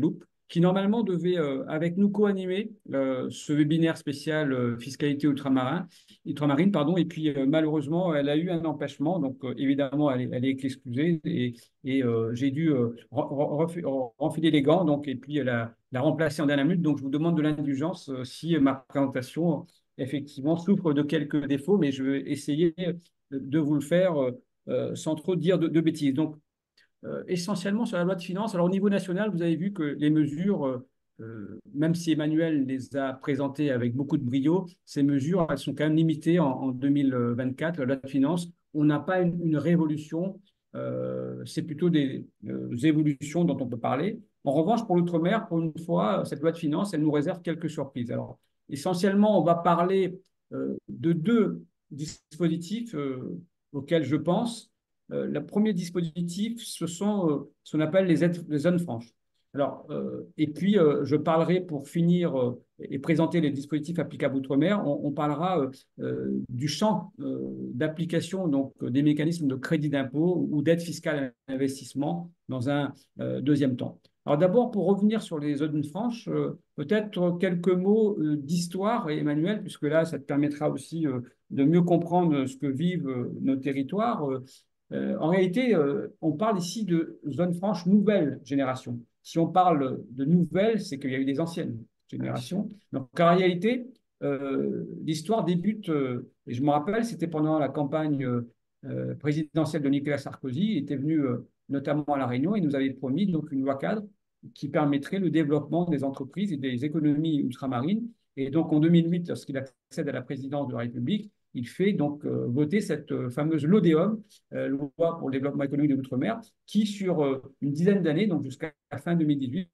qui normalement devait euh, avec nous co-animer euh, ce webinaire spécial euh, fiscalité ultramarin, ultramarine. Pardon, et puis euh, malheureusement, elle a eu un empêchement, donc euh, évidemment, elle est, elle est excusée et, et euh, j'ai dû euh, renfiler les gants, donc, et puis la, la remplacer en dernière minute. Donc je vous demande de l'indulgence euh, si ma présentation, effectivement, souffre de quelques défauts, mais je vais essayer de vous le faire euh, euh, sans trop dire de, de bêtises. Donc, euh, essentiellement sur la loi de finances. Alors, au niveau national, vous avez vu que les mesures, euh, euh, même si Emmanuel les a présentées avec beaucoup de brio, ces mesures, elles sont quand même limitées en, en deux mille vingt-quatre. La loi de finances, on n'a pas une, une révolution, euh, c'est plutôt des euh, évolutions dont on peut parler. En revanche, pour l'outre-mer, pour une fois, cette loi de finances, elle nous réserve quelques surprises. Alors, essentiellement, on va parler euh, de deux dispositifs euh, auxquels je pense. Euh, le premier dispositif, ce sont euh, ce qu'on appelle les, aides, les zones franches. Alors, euh, et puis, euh, je parlerai pour finir euh, et présenter les dispositifs applicables outre-mer, on, on parlera euh, euh, du champ euh, d'application donc euh, des mécanismes de crédit d'impôt ou d'aide fiscale à l'investissement dans un euh, deuxième temps. Alors d'abord, pour revenir sur les zones franches, euh, peut-être quelques mots euh, d'histoire, Emmanuel, puisque là, ça te permettra aussi euh, de mieux comprendre ce que vivent euh, nos territoires. Euh, euh, en réalité, euh, on parle ici de zones franches nouvelle génération. Si on parle de nouvelles, c'est qu'il y a eu des anciennes Ah oui. générations. Donc, en réalité, euh, l'histoire débute, euh, et je me rappelle, c'était pendant la campagne euh, présidentielle de Nicolas Sarkozy. Il était venu euh, notamment à La Réunion et nous avait promis donc une loi cadre qui permettrait le développement des entreprises et des économies ultramarines. Et donc, en deux mille huit, lorsqu'il accède à la présidence de la République, il fait donc euh, voter cette euh, fameuse LODEOM, euh, loi pour le développement économique de l'outre-mer, qui sur euh, une dizaine d'années, donc jusqu'à la fin deux mille dix-huit,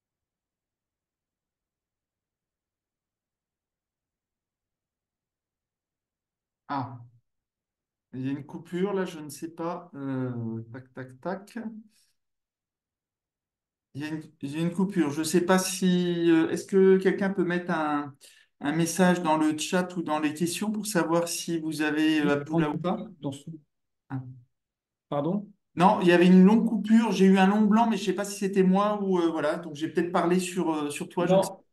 Ah, il y a une coupure là, je ne sais pas. Euh, tac, tac, tac. Il y a une, il y a une coupure. Je ne sais pas si. Euh, est-ce que quelqu'un peut mettre un, un message dans le chat ou dans les questions pour savoir si vous avez euh, Abdullah ou pas? dans ce... Ah. Pardon. Non, il y avait une longue coupure. J'ai eu un long blanc, mais je ne sais pas si c'était moi ou euh, voilà. Donc j'ai peut-être parlé sur, euh, sur toi. Je ne sais Non,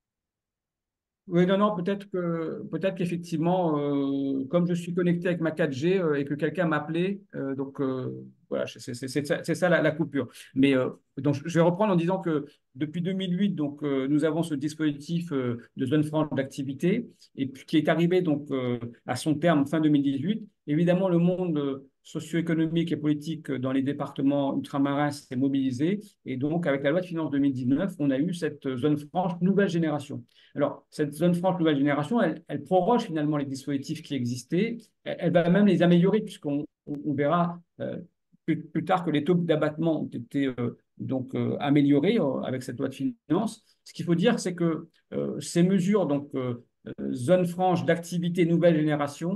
oui, non, non, peut-être que, peut-être qu'effectivement, euh, comme je suis connecté avec ma quatre G euh, et que quelqu'un m'appelait, euh, donc euh, voilà, c'est c'est- c'est ça, c'est ça la, la coupure. Mais euh, donc, je vais reprendre en disant que depuis deux mille huit, donc, euh, nous avons ce dispositif euh, de zone franche d'activité et puis qui est arrivé donc euh, à son terme fin deux mille dix-huit. Évidemment, le monde euh, socio-économique et politique dans les départements ultramarins s'est mobilisé et donc, avec la loi de finances deux mille dix-neuf, on a eu cette zone franche nouvelle génération. Alors, cette zone franche nouvelle génération, elle, elle proroge finalement les dispositifs qui existaient. Elle, elle va même les améliorer, puisqu'on on, on verra euh, plus, plus, tard que les taux d'abattement ont été euh, donc euh, améliorés euh, avec cette loi de finances. Ce qu'il faut dire, c'est que euh, ces mesures, donc euh, zone franche d'activité nouvelle génération,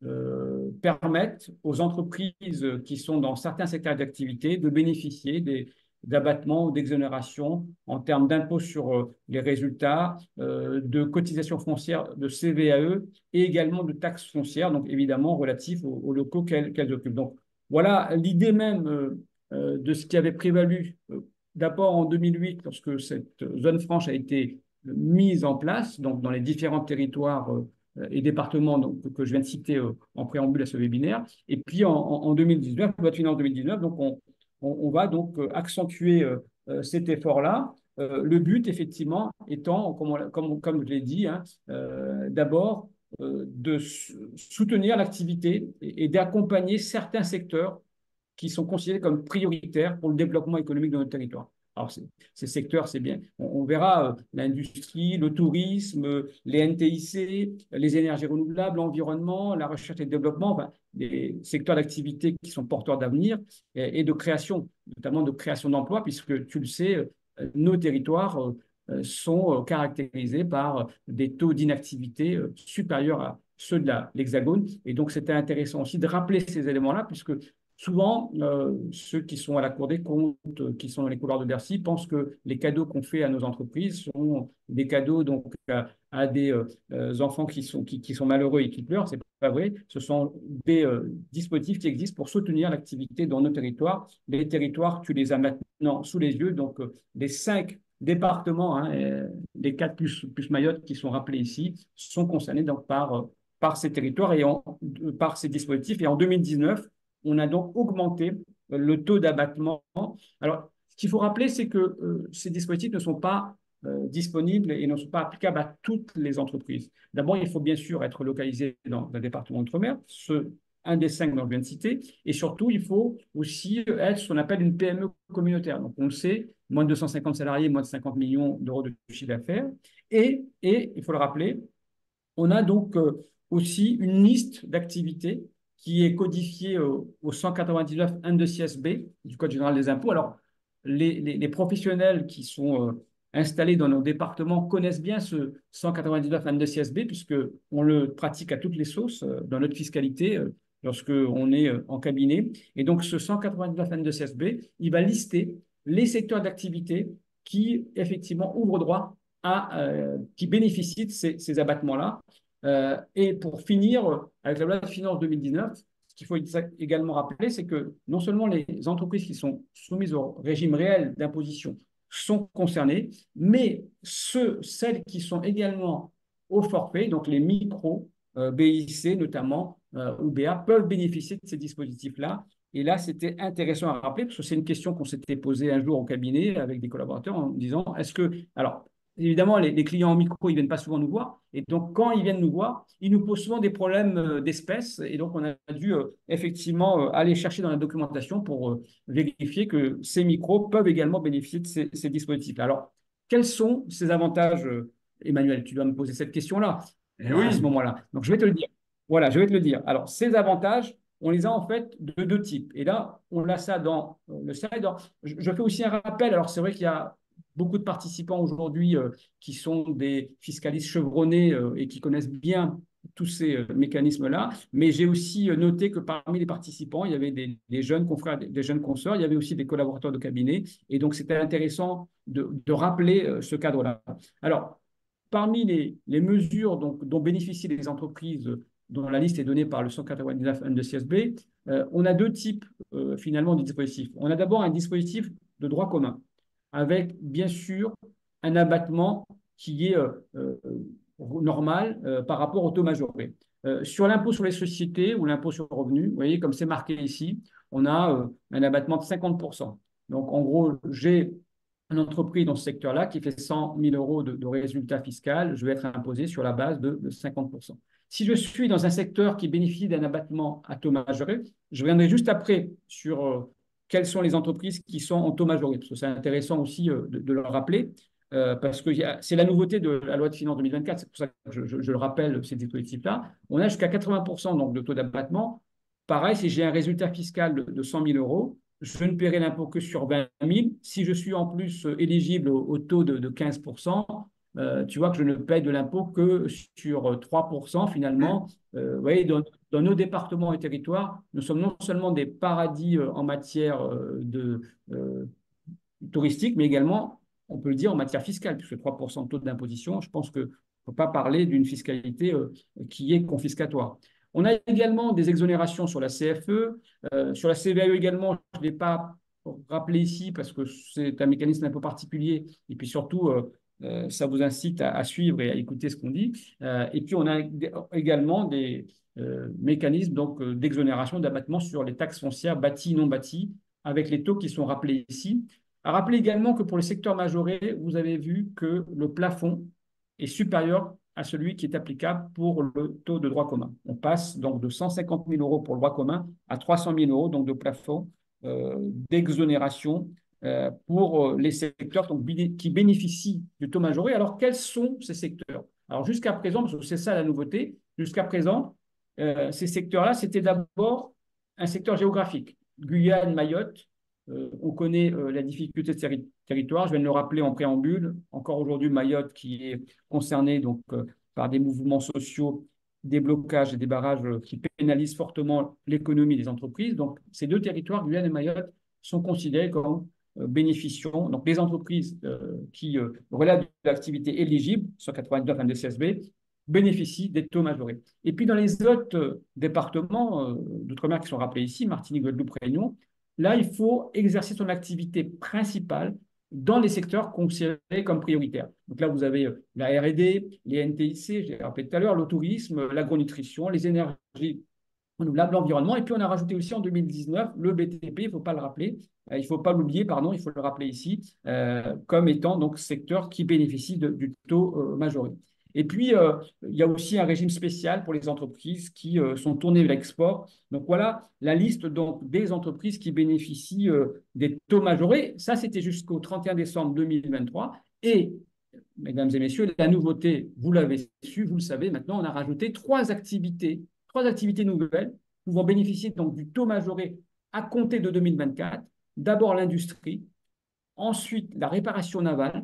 euh, permettent aux entreprises qui sont dans certains secteurs d'activité de bénéficier des, d'abattement ou d'exonération en termes d'impôt sur euh, les résultats, euh, de cotisations foncières, de C V A E et également de taxes foncières, donc évidemment relatifs aux, aux locaux qu'elles qu'elles occupent. Donc voilà l'idée même euh, euh, de ce qui avait prévalu euh, d'abord en deux mille huit lorsque cette zone franche a été mise en place, donc dans les différents territoires euh, et départements donc, que je viens de citer euh, en préambule à ce webinaire. Et puis en, en deux mille dix-neuf, loi de finances deux mille dix-neuf, donc on, on, on va donc euh, accentuer euh, cet effort-là. Euh, le but, effectivement, étant, comme, on, comme, comme je l'ai dit, hein, euh, d'abord euh, de soutenir l'activité et, et d'accompagner certains secteurs qui sont considérés comme prioritaires pour le développement économique de notre territoire. Alors, ces secteurs, c'est bien. On, on verra euh, l'industrie, le tourisme, euh, les N T I C, les énergies renouvelables, l'environnement, la recherche et le développement, enfin, des secteurs d'activité qui sont porteurs d'avenir et, et, de création, notamment de création d'emplois, puisque tu le sais, euh, nos territoires euh, sont caractérisés par des taux d'inactivité euh, supérieurs à ceux de l'Hexagone. Et donc, c'était intéressant aussi de rappeler ces éléments-là, puisque souvent, euh, ceux qui sont à la Cour des comptes, euh, qui sont dans les couloirs de Bercy, pensent que les cadeaux qu'on fait à nos entreprises sont des cadeaux donc, à, à des euh, enfants qui sont, qui, qui sont malheureux et qui pleurent. Ce n'est pas vrai. Ce sont des euh, dispositifs qui existent pour soutenir l'activité dans nos territoires. Les territoires, tu les as maintenant sous les yeux. Donc, euh, les cinq départements, hein, euh, les quatre plus, plus Mayotte qui sont rappelés ici, sont concernés donc par, euh, par ces territoires et en- par ces dispositifs. Et en deux mille dix-neuf, on a donc augmenté euh, le taux d'abattement. Alors, ce qu'il faut rappeler, c'est que euh, ces dispositifs ne sont pas euh, disponibles et ne sont pas applicables à toutes les entreprises. D'abord, il faut bien sûr être localisé dans un département d'outre-mer, ce, un des cinq dont je viens de citer, et surtout, il faut aussi être ce qu'on appelle une P M E communautaire. Donc, on le sait, moins de deux cent cinquante salariés, moins de cinquante millions d'euros de chiffre d'affaires. Et, et, il faut le rappeler, on a donc euh, aussi une liste d'activités qui est codifiée euh, au cent quatre-vingt-dix-neuf un deux C S B du Code général des impôts. Alors, les, les, les professionnels qui sont euh, installés dans nos départements connaissent bien ce cent quatre-vingt-dix-neuf un deux C S B puisqu'on le pratique à toutes les sauces euh, dans notre fiscalité euh, lorsqu'on est euh, en cabinet. Et donc, ce cent quatre-vingt-dix-neuf un deux C S B, il va lister les secteurs d'activité qui, effectivement, ouvrent droit à, euh, qui bénéficient de ces, ces abattements-là. Euh, et pour finir, avec la loi de finances deux mille dix-neuf, ce qu'il faut également rappeler, c'est que non seulement les entreprises qui sont soumises au régime réel d'imposition sont concernées, mais ceux, celles qui sont également au forfait, donc les micros, euh, B I C notamment, euh, ou B A, peuvent bénéficier de ces dispositifs-là. Et là, c'était intéressant à rappeler, parce que c'est une question qu'on s'était posée un jour au cabinet avec des collaborateurs en disant, est-ce que, alors, évidemment, les, les clients en micro, ils ne viennent pas souvent nous voir. Et donc, quand ils viennent nous voir, ils nous posent souvent des problèmes euh, d'espèces. Et donc, on a dû euh, effectivement euh, aller chercher dans la documentation pour euh, vérifier que ces micros peuvent également bénéficier de ces, ces dispositifs. Alors, quels sont ces avantages, euh, Emmanuel? Tu dois me poser cette question-là Eh à ce oui, moment-là. Donc, je vais te le dire. Voilà, je vais te le dire. Alors, ces avantages, on les a en fait de deux types. Et là, on a ça dans euh, le slide. Je, je fais aussi un rappel. Alors, c'est vrai qu'il y a beaucoup de participants aujourd'hui euh, qui sont des fiscalistes chevronnés euh, et qui connaissent bien tous ces euh, mécanismes-là. Mais j'ai aussi euh, noté que parmi les participants, il y avait des, des jeunes confrères, des, des jeunes consoeurs, il y avait aussi des collaborateurs de cabinet. Et donc, c'était intéressant de, de rappeler euh, ce cadre-là. Alors, parmi les, les mesures donc, dont bénéficient les entreprises dont la liste est donnée par le cent quatre-vingt-dix-neuf un de C S B, euh, on a deux types euh, finalement de dispositifs. On a d'abord un dispositif de droit commun, avec bien sûr un abattement qui est euh, euh, normal euh, par rapport au taux majoré. Euh, sur l'impôt sur les sociétés ou l'impôt sur le revenu, vous voyez, comme c'est marqué ici, on a euh, un abattement de cinquante pour cent. Donc, en gros, j'ai une entreprise dans ce secteur-là qui fait cent mille euros de, de résultat fiscal, je vais être imposé sur la base de, de cinquante pour cent. Si je suis dans un secteur qui bénéficie d'un abattement à taux majoré, je reviendrai juste après sur euh, quelles sont les entreprises qui sont en taux majoré, parce que c'est intéressant aussi euh, de, de le rappeler, euh, parce que c'est la nouveauté de la loi de finances deux mille vingt-quatre, c'est pour ça que je, je, je le rappelle, ces dispositifs-là. On a jusqu'à quatre-vingts pour cent donc, de taux d'abattement. Pareil, si j'ai un résultat fiscal de, de cent mille euros, je ne paierai l'impôt que sur vingt mille. Si je suis en plus euh, éligible au, au taux de, de quinze pour cent, euh, tu vois que je ne paie de l'impôt que sur trois pour cent finalement. Euh, vous voyez, dans, dans, nos départements et territoires, nous sommes non seulement des paradis euh, en matière euh, de, euh, touristique, mais également, on peut le dire, en matière fiscale, puisque trois pour cent de taux d'imposition, je pense qu'il ne faut pas parler d'une fiscalité euh, qui est confiscatoire. On a également des exonérations sur la C F E, euh, sur la C V A E également, je ne l'ai pas rappelé ici parce que c'est un mécanisme un peu particulier, et puis surtout, euh, euh, ça vous incite à, à, suivre et à écouter ce qu'on dit. Euh, et puis, on a également des euh, mécanismes donc, euh, d'exonération, d'abattement sur les taxes foncières bâties, non bâties, avec les taux qui sont rappelés ici. À rappeler également que pour le secteur majoré, vous avez vu que le plafond est supérieur à celui qui est applicable pour le taux de droit commun. On passe donc de cent cinquante mille euros pour le droit commun à trois cent mille euros donc de plafond euh, d'exonération euh, pour les secteurs donc, qui bénéficient du taux majoré. Alors, quels sont ces secteurs? Alors, jusqu'à présent, parce que c'est ça la nouveauté, jusqu'à présent, euh, ces secteurs-là, c'était d'abord un secteur géographique. Guyane, Mayotte, euh, on connaît euh, la difficulté de ces territoires. Je viens de le rappeler en préambule. Encore aujourd'hui, Mayotte qui est concerné donc, euh, par des mouvements sociaux, des blocages et des barrages euh, qui pénalisent fortement l'économie des entreprises. Donc, ces deux territoires, Guyane et Mayotte, sont considérés comme euh, bénéficiant. Donc, les entreprises euh, qui euh, relèvent de l'activité éligible, cent quatre-vingt-neuf un de C S B, bénéficient des taux majorés. Et puis, dans les autres euh, départements euh, d'outre-mer qui sont rappelés ici, Martinique, Guadeloupe, Réunion, là, il faut exercer son activité principale dans les secteurs considérés comme prioritaires. Donc là, vous avez euh, la R et D, les N T I C, je l'ai rappelé tout à l'heure, le tourisme, l'agronutrition, les énergies renouvelables, l'environnement. Et puis, on a rajouté aussi en deux mille dix-neuf le B T P, il ne faut pas le rappeler, euh, il ne faut pas l'oublier, pardon, il faut le rappeler ici, euh, comme étant donc secteur qui bénéficie de, du taux euh, majoré. Et puis, euh, il y a aussi un régime spécial pour les entreprises qui euh, sont tournées vers l'export. Donc voilà la liste donc, des entreprises qui bénéficient euh, des taux majorés. Ça, c'était jusqu'au trente et un décembre deux mille vingt-trois. Et, mesdames et messieurs, la nouveauté, vous l'avez su, vous le savez, maintenant, on a rajouté trois activités, trois activités nouvelles pouvant bénéficier donc, du taux majoré à compter de deux mille vingt-quatre. D'abord l'industrie, ensuite la réparation navale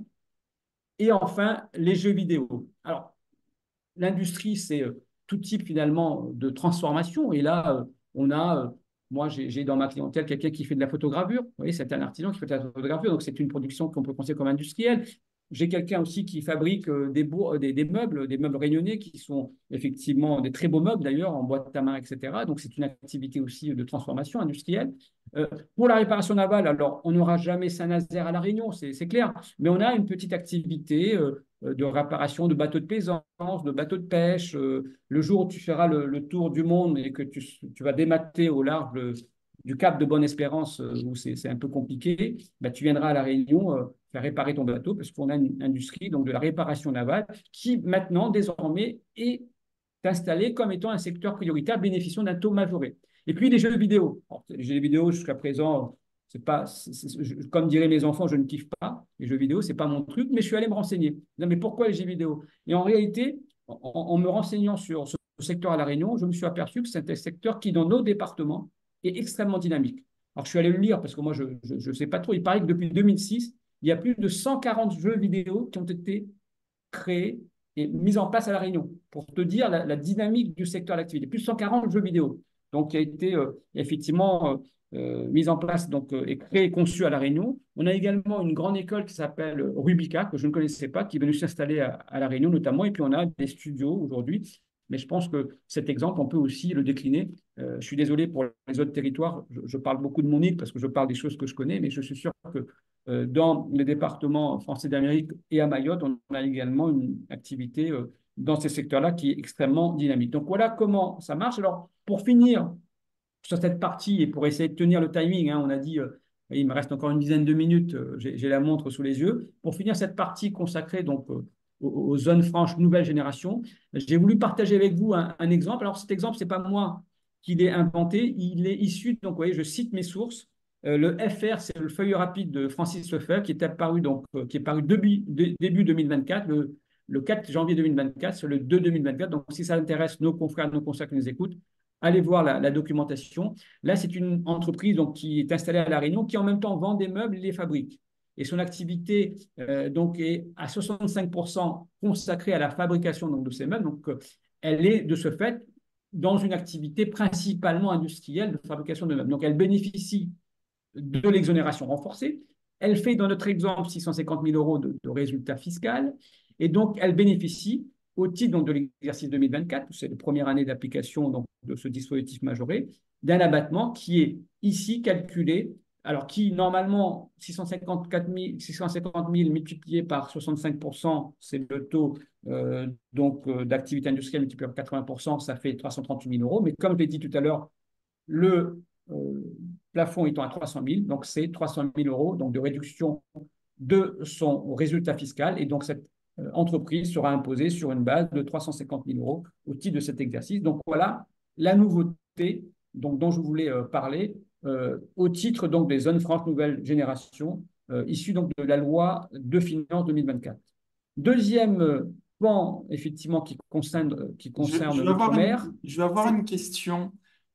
et enfin les jeux vidéo. Alors, l'industrie, c'est euh, tout type finalement de transformation. Et là, euh, on a, euh, moi, j'ai dans ma clientèle quelqu'un qui fait de la photogravure. Vous voyez, c'est un artisan qui fait de la photogravure, donc c'est une production qu'on peut considérer comme industrielle. J'ai quelqu'un aussi qui fabrique euh, des, beaux, des, des meubles, des meubles réunionnais qui sont effectivement des très beaux meubles d'ailleurs, en bois de tamin, et cetera. Donc c'est une activité aussi de transformation industrielle. Euh, pour la réparation navale, alors on n'aura jamais Saint-Nazaire à La Réunion, c'est clair, mais on a une petite activité euh, de réparation de bateaux de plaisance, de bateaux de pêche. Euh, le jour où tu feras le, le tour du monde et que tu, tu vas démater au large le, du cap de Bonne-Espérance, euh, où c'est un peu compliqué, bah, tu viendras à La Réunion euh, faire réparer ton bateau parce qu'on a une industrie donc, de la réparation navale qui maintenant, désormais, est installée comme étant un secteur prioritaire bénéficiant d'un taux majoré. Et puis les jeux vidéo. Alors, les jeux vidéo, jusqu'à présent, c'est pas, c est, c est, je, comme diraient mes enfants, je ne kiffe pas. Les jeux vidéo, c'est pas mon truc, mais je suis allé me renseigner. Non, mais pourquoi les jeux vidéo? Et en réalité, en, en, me renseignant sur ce secteur à La Réunion, je me suis aperçu que c'est un secteur qui, dans nos départements, est extrêmement dynamique. Alors, je suis allé le lire parce que moi, je ne sais pas trop. Il paraît que depuis deux mille six, il y a plus de cent quarante jeux vidéo qui ont été créés et mis en place à La Réunion, pour te dire la, la dynamique du secteur d'activité. Plus de cent quarante jeux vidéo, donc qui a été euh, effectivement euh, euh, mise en place donc, euh, et créé et conçu à La Réunion. On a également une grande école qui s'appelle Rubica, que je ne connaissais pas, qui est venue s'installer à, à La Réunion notamment, et puis on a des studios aujourd'hui. Mais je pense que cet exemple, on peut aussi le décliner. Euh, je suis désolé pour les autres territoires, je, je, parle beaucoup de mon île parce que je parle des choses que je connais, mais je suis sûr que euh, dans les départements français d'Amérique et à Mayotte, on a également une activité euh, dans ces secteurs-là qui est extrêmement dynamique. Donc voilà comment ça marche. Alors, pour finir sur cette partie et pour essayer de tenir le timing, hein, on a dit, euh, il me reste encore une dizaine de minutes, euh, j'ai la montre sous les yeux. Pour finir cette partie consacrée donc, euh, aux, aux zones franches nouvelle génération, j'ai voulu partager avec vous un, un exemple. Alors cet exemple, ce n'est pas moi qui l'ai inventé, il est issu, donc vous voyez, je cite mes sources. Euh, le F R, c'est le feuille rapide de Francis Lefebvre qui est apparu, donc, euh, qui est paru début, de, début deux mille vingt-quatre, le, le quatre janvier deux mille vingt-quatre, sur le deux deux mille vingt-quatre. Donc si ça intéresse nos confrères, nos confrères qui nous écoutent, allez voir la, la documentation. Là, c'est une entreprise donc, qui est installée à La Réunion, qui en même temps vend des meubles et les fabrique. Et son activité euh, donc, est à soixante-cinq pour cent consacrée à la fabrication donc, de ces meubles. Donc, euh, elle est de ce fait dans une activité principalement industrielle de fabrication de meubles. Donc, elle bénéficie de l'exonération renforcée. Elle fait, dans notre exemple, six cent cinquante mille euros de, de résultat fiscal. Et donc, elle bénéficie, au titre donc, de l'exercice deux mille vingt-quatre, c'est la première année d'application de ce dispositif majoré, d'un abattement qui est ici calculé, alors qui, normalement, six cent cinquante mille multiplié par soixante-cinq pour cent, c'est le taux euh, euh, d'activité industrielle multiplié par quatre-vingts pour cent, ça fait trois cent trente-huit mille euros. Mais comme je l'ai dit tout à l'heure, le euh, plafond étant à trois cent mille, donc c'est trois cent mille euros donc de réduction de son résultat fiscal. Et donc, cette euh, entreprise sera imposée sur une base de trois cent cinquante mille euros au titre de cet exercice. Donc, voilà la nouveauté donc, dont je voulais euh, parler euh, au titre donc, des zones franches nouvelle génération euh, issues donc, de la loi de finances deux mille vingt-quatre. Deuxième euh, pan, effectivement, qui concerne, qui Je, concerne je vais avoir l'outre-mer, une, je vais avoir c'est une question.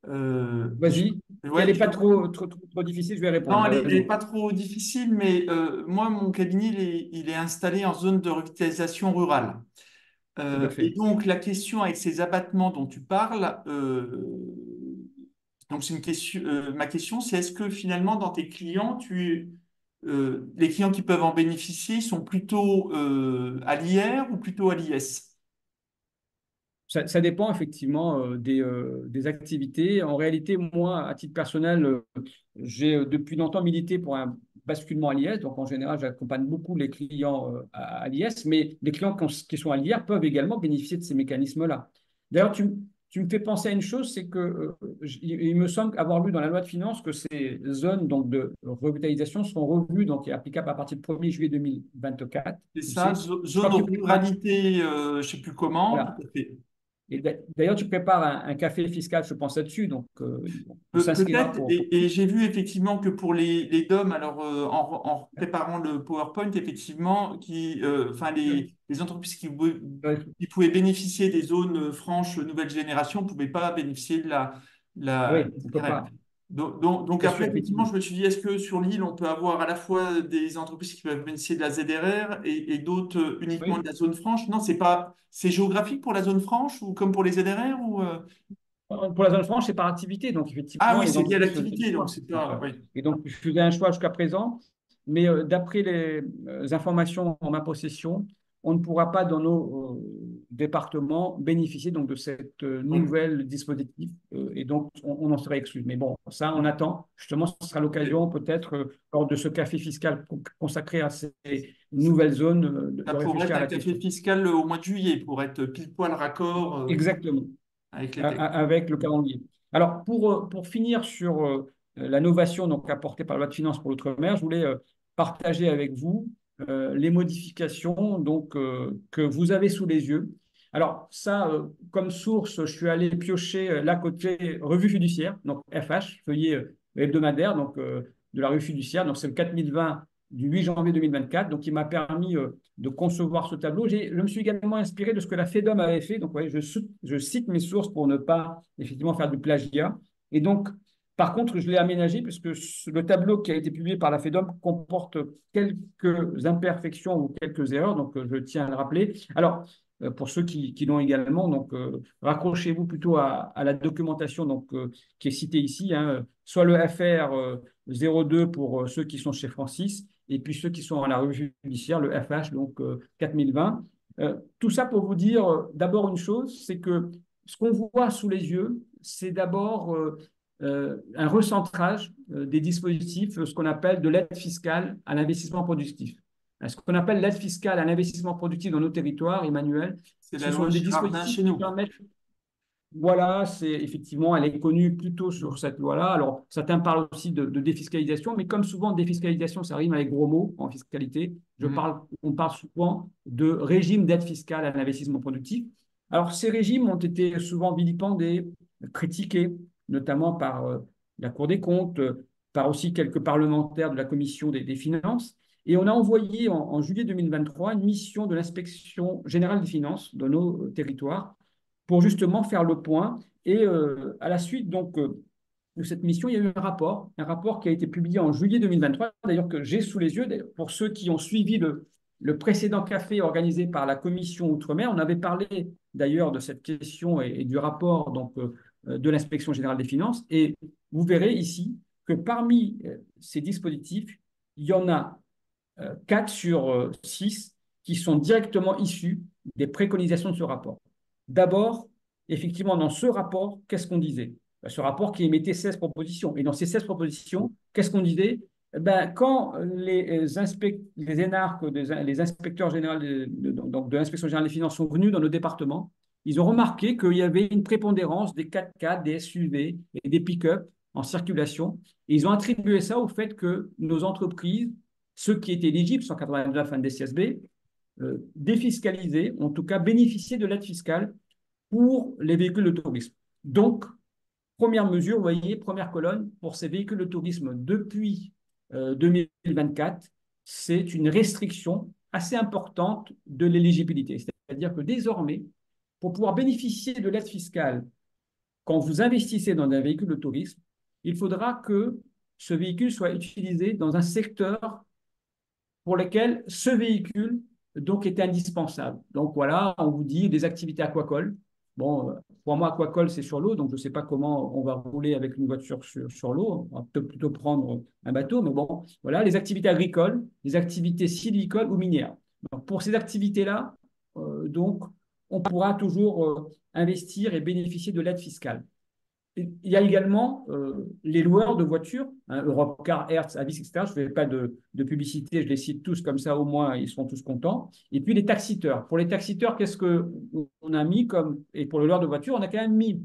Euh, je- vas-y. Si elle ouais, n'est je- pas trop, trop, trop, trop difficile, je vais non, répondre. elle n'est Vas-y. pas trop difficile, mais euh, moi, mon cabinet, il est, il est installé en zone de revitalisation rurale. Tout à Euh, et fait. donc, la question avec ces abattements dont tu parles, euh, donc c'est une question, euh, ma question, c'est est-ce que finalement, dans tes clients, tu, euh, les clients qui peuvent en bénéficier sont plutôt euh, à l'I R ou plutôt à l'I S? Ça, ça dépend effectivement euh, des, euh, des activités. En réalité, moi, à titre personnel, euh, j'ai euh, depuis longtemps milité pour un basculement à l'I S. Donc, en général, j'accompagne beaucoup les clients euh, à, à l'I S, mais les clients qui, qui sont à l'I R peuvent également bénéficier de ces mécanismes-là. D'ailleurs, tu, tu, me fais penser à une chose, c'est que euh, il, il me semble avoir lu dans la loi de finances que ces zones donc, de revitalisation seront revues, donc applicables à partir du premier juillet deux mille vingt-quatre. C'est Tu ça, sais, zo- je crois zone que tu prépares, ruralité, euh, je ne sais plus comment, tout voilà. à fait. Et d'ailleurs, tu prépares un, un café fiscal, je pense là-dessus, donc euh, on Pe- s'inscrira Peut-être, pour, pour... et, et j'ai vu effectivement que pour les, les D O M, alors euh, en, en préparant le PowerPoint, effectivement, qui, euh, enfin les, les entreprises qui, vou- qui pouvaient bénéficier des zones franches nouvelle génération ne pouvaient pas bénéficier de la, Oui, la on ne peut S R R. pas. Donc, donc, donc Bien sûr, après, effectivement, effectivement. je me suis dit, est-ce que sur l'île, on peut avoir à la fois des entreprises qui peuvent bénéficier de la Z R R et, et d'autres euh, uniquement de Oui. la zone franche? Non, c'est pas, c'est géographique pour la zone franche ou comme pour les Z R R ou euh Pour la zone franche, c'est par activité. Donc, Ah effectivement, oui, les c'est lié à entreprises faisaient le l'activité, donc choix. c'est Donc, pas, euh, oui. et donc, je faisais un choix jusqu'à présent. Mais euh, d'après les euh, informations en ma possession, on ne pourra pas dans nos euh, départements bénéficier donc, de cette euh, Ouais. nouvelle dispositif. Euh, et donc, on, on en serait exclu. Mais bon, ça, on attend. Justement, ce sera l'occasion peut-être, euh, lors de ce café fiscal co- consacré à ces nouvelles zones, euh, de, Ça de pourrait réfléchir être à un la café question. fiscal au mois de juillet pour être pile poil raccord euh, Exactement. avec les a- textes. a- avec le calendrier. Alors, pour, euh, pour finir sur euh, la novation donc, apportée par la loi de finances pour l'outre-mer, je voulais euh, partager avec vous euh, les modifications donc, euh, que vous avez sous les yeux. Alors, ça, euh, comme source, je suis allé piocher euh, là côté revue fiduciaire, donc F H, feuillet euh, hebdomadaire donc, euh, de la revue fiduciaire. Donc, c'est le quatre mille vingt du huit janvier deux mille vingt-quatre, donc il m'a permis euh, de concevoir ce tableau. J'ai- Je me suis également inspiré de ce que la FEDOM avait fait. Donc, ouais, je, je cite mes sources pour ne pas effectivement faire du plagiat. Et donc, par contre, je l'ai aménagé puisque le tableau qui a été publié par la FEDOM comporte quelques imperfections ou quelques erreurs. Donc, je tiens à le rappeler. Alors, euh, pour ceux qui, qui l'ont également, donc euh, raccrochez-vous plutôt à, à la documentation donc, euh, qui est citée ici, hein, soit le F R euh, zéro deux pour euh, ceux qui sont chez Francis, et puis ceux qui sont à la revue judiciaire, le F H, donc euh, quatre mille vingt. Euh, tout ça pour vous dire euh, d'abord une chose, c'est que ce qu'on voit sous les yeux, c'est d'abord euh, euh, un recentrage euh, des dispositifs, ce qu'on appelle de l'aide fiscale à l'investissement productif. Ce qu'on appelle l'aide fiscale à l'investissement productif dans nos territoires, Emmanuel, C'est la ce sont loi des Girardin dispositifs chez qui nous. permettent voilà, c'est effectivement, elle est connue plutôt sur cette loi-là. Alors, certains parlent aussi de, de défiscalisation, mais comme souvent, défiscalisation, ça rime avec gros mots en fiscalité. Je Mhm. parle, on parle souvent de régime d'aide fiscale à l'investissement productif. Alors, ces régimes ont été souvent vilipendés, critiqués, notamment par euh, la Cour des comptes, euh, par aussi quelques parlementaires de la Commission des, des finances. Et on a envoyé en, en juillet deux mille vingt-trois une mission de l'inspection générale des finances de nos euh, territoires pour justement faire le point. Et euh, à la suite donc, euh, de cette mission, il y a eu un rapport, un rapport qui a été publié en juillet deux mille vingt-trois, d'ailleurs que j'ai sous les yeux. Pour ceux qui ont suivi le, le précédent café organisé par la commission Outre-mer, on avait parlé d'ailleurs de cette question et, et du rapport donc, euh, de l'inspection générale des finances. Et vous verrez ici que parmi euh, ces dispositifs, il y en a euh, quatre sur euh, six qui sont directement issus des préconisations de ce rapport. D'abord, effectivement, dans ce rapport, qu'est-ce qu'on disait? Ben, ce rapport qui émettait seize propositions. Et dans ces seize propositions, qu'est-ce qu'on disait? Ben, quand les, inspect les énarques, les inspecteurs généraux de, de, donc de l'inspection générale des finances sont venus dans nos départements, ils ont remarqué qu'il y avait une prépondérance des quatre-quatre, des S U V et des pick-up en circulation. Et ils ont attribué ça au fait que nos entreprises, ceux qui étaient éligibles, cent quatre-vingt-neuf N D C S B, euh, défiscalisés, en tout cas bénéficier de l'aide fiscale pour les véhicules de tourisme. Donc, première mesure, vous voyez, première colonne, pour ces véhicules de tourisme depuis euh, deux mille vingt-quatre, c'est une restriction assez importante de l'éligibilité. C'est-à-dire que désormais, pour pouvoir bénéficier de l'aide fiscale, quand vous investissez dans un véhicule de tourisme, il faudra que ce véhicule soit utilisé dans un secteur pour lesquels ce véhicule donc est indispensable. Donc voilà, on vous dit des activités aquacoles. Bon, euh, pour moi, aquacole, c'est sur l'eau, donc je ne sais pas comment on va rouler avec une voiture sur, sur l'eau. On va peut-être plutôt prendre un bateau, mais bon, voilà, les activités agricoles, les activités sylvicoles ou minières. Donc, pour ces activités-là, euh, donc, on pourra toujours euh, investir et bénéficier de l'aide fiscale. il y a également euh, les loueurs de voitures, hein, Europcar, Hertz, Avis, et cetera. Je ne fais pas de, de publicité, je les cite tous comme ça, au moins ils seront tous contents. Et puis les taxiteurs. Pour les taxiteurs, qu'est-ce qu'on a mis comme. Et pour le loueur de voiture, on a quand même mis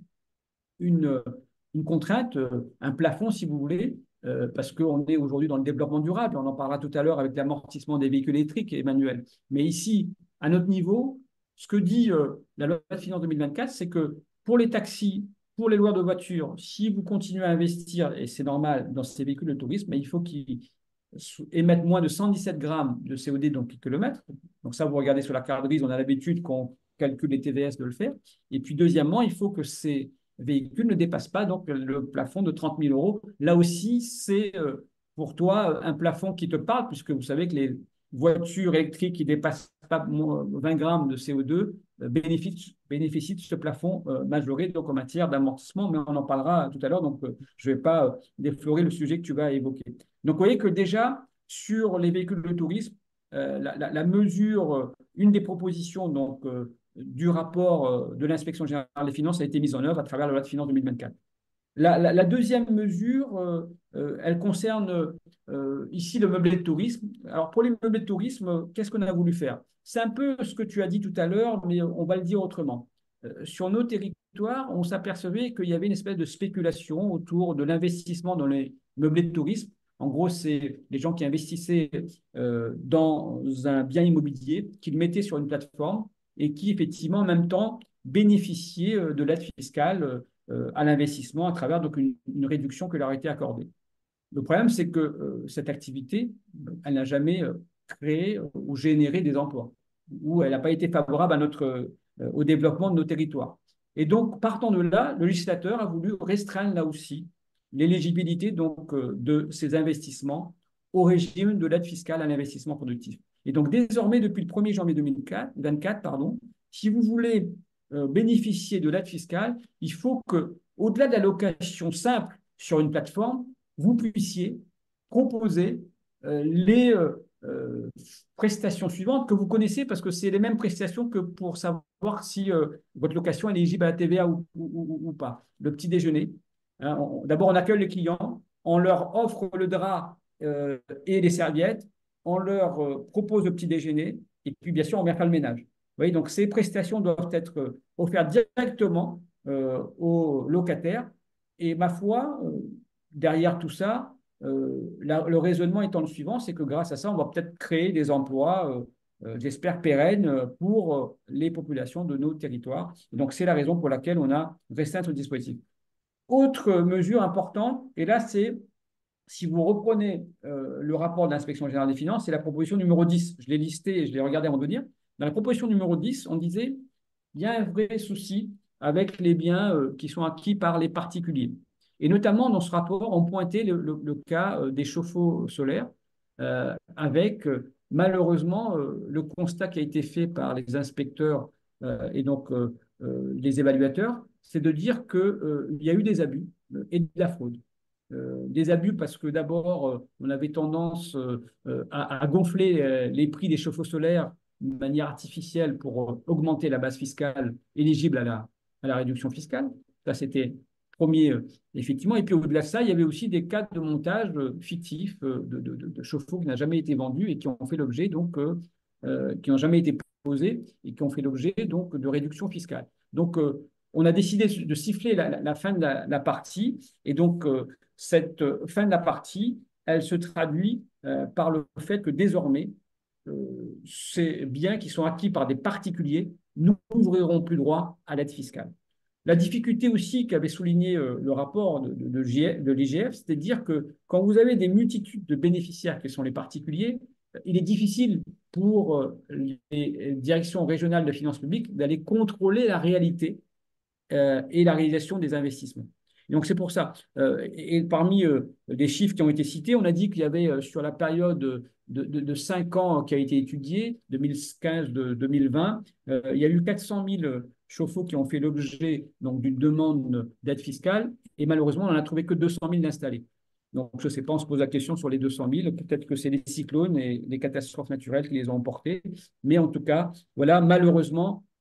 une, une contrainte, euh, un plafond, si vous voulez, euh, parce qu'on est aujourd'hui dans le développement durable. On en parlera tout à l'heure avec l'amortissement des véhicules électriques, Emmanuel. Mais ici, à notre niveau, ce que dit euh, la loi de finances deux mille vingt-quatre, c'est que pour les taxis, pour les loueurs de voitures, si vous continuez à investir, et c'est normal dans ces véhicules de tourisme, mais il faut qu'ils émettent moins de cent dix-sept grammes de C O deux donc kilomètre. Donc ça, vous regardez sur la carte grise, on a l'habitude qu'on calcule les T V S de le faire. Et puis deuxièmement, il faut que ces véhicules ne dépassent pas donc le plafond de trente mille euros. Là aussi, c'est euh, pour toi un plafond qui te parle, puisque vous savez que les voitures électriques qui ne dépassent pas vingt grammes de C O deux euh, bénéficient, bénéficient de ce plafond euh, majoré donc en matière d'amortissement, mais on en parlera tout à l'heure, donc euh, je ne vais pas euh, déflorer le sujet que tu vas évoquer. Donc, vous voyez que déjà, sur les véhicules de tourisme, euh, la, la, la, mesure, euh, une des propositions donc, euh, du rapport euh, de l'inspection générale des finances a été mise en œuvre à travers la loi de finances deux mille vingt-quatre. La, la, la deuxième mesure, euh, euh, elle concerne euh, ici le meublé de tourisme. Alors, pour les meublés de tourisme, qu'est-ce qu'on a voulu faire? C'est un peu ce que tu as dit tout à l'heure, mais on va le dire autrement. Euh, sur nos territoires, on s'apercevait qu'il y avait une espèce de spéculation autour de l'investissement dans les meublés de tourisme. En gros, c'est les gens qui investissaient euh, dans un bien immobilier, qu'ils mettaient sur une plateforme et qui, effectivement, en même temps, bénéficiaient euh, de l'aide fiscale euh, à l'investissement à travers donc, une, une réduction qui leur a été accordée. Le problème, c'est que euh, cette activité, elle n'a jamais euh, créé ou généré des emplois, ou elle n'a pas été favorable à notre, euh, au développement de nos territoires. Et donc, partant de là, le législateur a voulu restreindre là aussi l'éligibilité donc euh, de ces investissements au régime de l'aide fiscale à l'investissement productif. Et donc, désormais, depuis le premier janvier deux mille vingt-quatre, pardon, si vous voulez euh, bénéficier de l'aide fiscale, il faut que, au-delà de la location simple sur une plateforme, vous puissiez proposer euh, les euh, euh, prestations suivantes que vous connaissez parce que c'est les mêmes prestations que pour savoir si euh, votre location est éligible à la T V A ou, ou, ou, ou pas. Le petit déjeuner. Hein, d'abord, on accueille les clients, on leur offre le drap euh, et les serviettes, on leur euh, propose le petit déjeuner et puis, bien sûr, on vient faire le ménage. Vous voyez, donc, ces prestations doivent être euh, offertes directement euh, aux locataires. Et ma foi, euh, derrière tout ça, euh, la, le raisonnement étant le suivant, c'est que grâce à ça, on va peut-être créer des emplois, euh, euh, j'espère, pérennes pour euh, les populations de nos territoires. Et donc, c'est la raison pour laquelle on a restreint ce dispositif. Autre mesure importante, et là, c'est, si vous reprenez euh, le rapport de l'inspection générale des finances, c'est la proposition numéro dix. Je l'ai listé et je l'ai regardé avant de dire. Dans la proposition numéro dix, on disait, il y a un vrai souci avec les biens euh, qui sont acquis par les particuliers. Et notamment, dans ce rapport, on pointait le, le, le cas euh, des chauffe-eau solaires euh, avec, euh, malheureusement, euh, le constat qui a été fait par les inspecteurs euh, et donc euh, euh, les évaluateurs, c'est de dire qu'il euh, y a eu des abus euh, et de la fraude. Euh, des abus parce que d'abord, euh, on avait tendance euh, à, à, gonfler euh, les prix des chauffe-eau solaires de manière artificielle pour euh, augmenter la base fiscale éligible à la, à la réduction fiscale. Ça, c'était premier, euh, effectivement. Et puis, au-delà de ça, il y avait aussi des cas de montage euh, fictifs euh, de, de, de, de chauffe-eau qui n'ont jamais été vendus et qui ont fait l'objet, donc, euh, euh, qui n'ont jamais été posés et qui ont fait l'objet, donc, de réduction fiscale. Donc, euh, on a décidé de siffler la, la, la fin de la, la partie et donc, euh, cette fin de la partie, elle se traduit euh, par le fait que désormais, euh, ces biens qui sont acquis par des particuliers n'ouvriront plus droit à l'aide fiscale. La difficulté aussi qu'avait souligné euh, le rapport de, de, de, de l'I G F, c'est de dire que quand vous avez des multitudes de bénéficiaires qui sont les particuliers, il est difficile pour euh, les directions régionales de finances publiques d'aller contrôler la réalité euh, et la réalisation des investissements. Et donc, c'est pour ça. Euh, et, et parmi euh, les chiffres qui ont été cités, on a dit qu'il y avait euh, sur la période de, de, de cinq ans qui a été étudiée, deux mille quinze à deux mille vingt, euh, il y a eu quatre cent mille chauffe-eau qui ont fait l'objet d'une demande d'aide fiscale et malheureusement, on n'en a trouvé que deux cent mille installés. Donc, je ne sais pas, on se pose la question sur les deux cent mille. Peut-être que c'est les cyclones et les catastrophes naturelles qui les ont emportés. Mais en tout cas, voilà, malheureusement,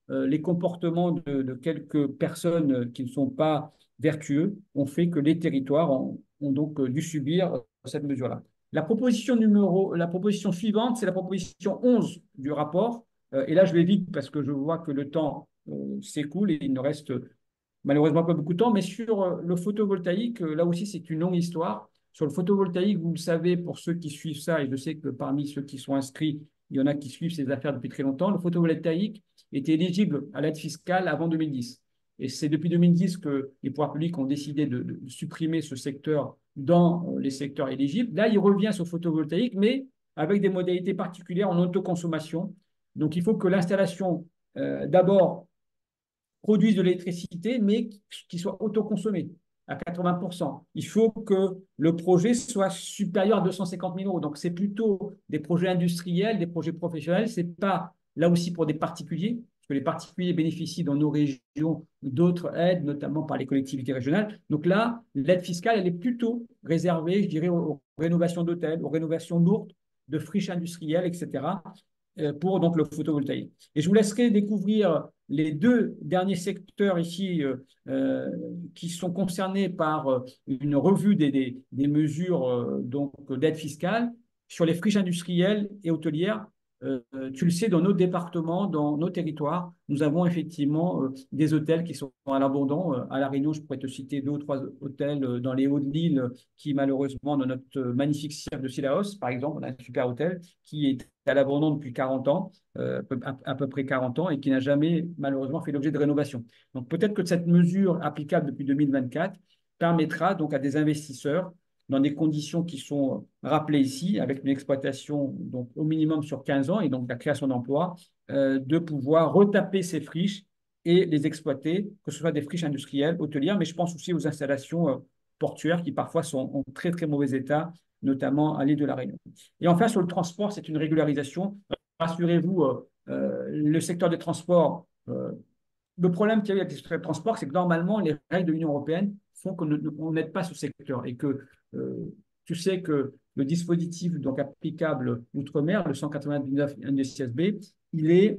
euh, les comportements de, de quelques personnes qui ne sont pas vertueux ont fait que les territoires ont, ont donc dû subir cette mesure-là. La proposition numéro, la proposition suivante, c'est la proposition onze du rapport. Euh, et là, je vais vite parce que je vois que le temps euh, s'écoule et il ne reste malheureusement pas beaucoup de temps. Mais sur euh, le photovoltaïque, euh, là aussi, c'est une longue histoire. Sur le photovoltaïque, vous le savez, pour ceux qui suivent ça, et je sais que parmi ceux qui sont inscrits, il y en a qui suivent ces affaires depuis très longtemps, le photovoltaïque était éligible à l'aide fiscale avant deux mille dix. Et c'est depuis deux mille dix que les pouvoirs publics ont décidé de, de supprimer ce secteur dans les secteurs éligibles. Là, il revient sur le photovoltaïque, mais avec des modalités particulières en autoconsommation. Donc, il faut que l'installation, euh, d'abord, produise de l'électricité, mais qui soit autoconsommée à quatre-vingts pour cent. Il faut que le projet soit supérieur à deux cent cinquante mille euros. Donc, c'est plutôt des projets industriels, des projets professionnels. Ce n'est pas là aussi pour des particuliers, parce que les particuliers bénéficient dans nos régions d'autres aides, notamment par les collectivités régionales. Donc là, l'aide fiscale, elle est plutôt réservée, je dirais, aux, aux rénovations d'hôtels, aux rénovations lourdes, de friches industrielles, et cetera, pour donc le photovoltaïque. Et je vous laisserai découvrir les deux derniers secteurs ici euh, qui sont concernés par une revue des, des, des mesures euh, donc d'aide fiscale sur les friches industrielles et hôtelières. Euh, tu le sais, dans nos départements, dans nos territoires, nous avons effectivement euh, des hôtels qui sont à l'abandon. Euh, à La Réunion, je pourrais te citer deux ou trois hôtels euh, dans les Hauts-de-l'Île qui, malheureusement, dans notre magnifique cirque de Cilaos, par exemple, on a un super hôtel qui est à l'abandon depuis quarante ans, euh, à, à peu près quarante ans, et qui n'a jamais, malheureusement, fait l'objet de rénovation. Donc, peut-être que cette mesure applicable depuis deux mille vingt-quatre permettra donc à des investisseurs dans des conditions qui sont rappelées ici, avec une exploitation donc, au minimum sur quinze ans et donc la création d'emplois, euh, de pouvoir retaper ces friches et les exploiter, que ce soit des friches industrielles, hôtelières, mais je pense aussi aux installations euh, portuaires qui parfois sont en très très mauvais état, notamment à l'île de la Réunion. Et enfin, sur le transport, c'est une régularisation. Rassurez-vous, euh, euh, le secteur des transports, euh, le problème qu'il y a eu avec le secteur des transports, c'est que normalement, les règles de l'Union européenne font qu'on n'aide pas ce secteur et que euh, tu sais que le dispositif donc applicable outre-mer, le cent quatre-vingt-dix-neuf N D C S B, il est,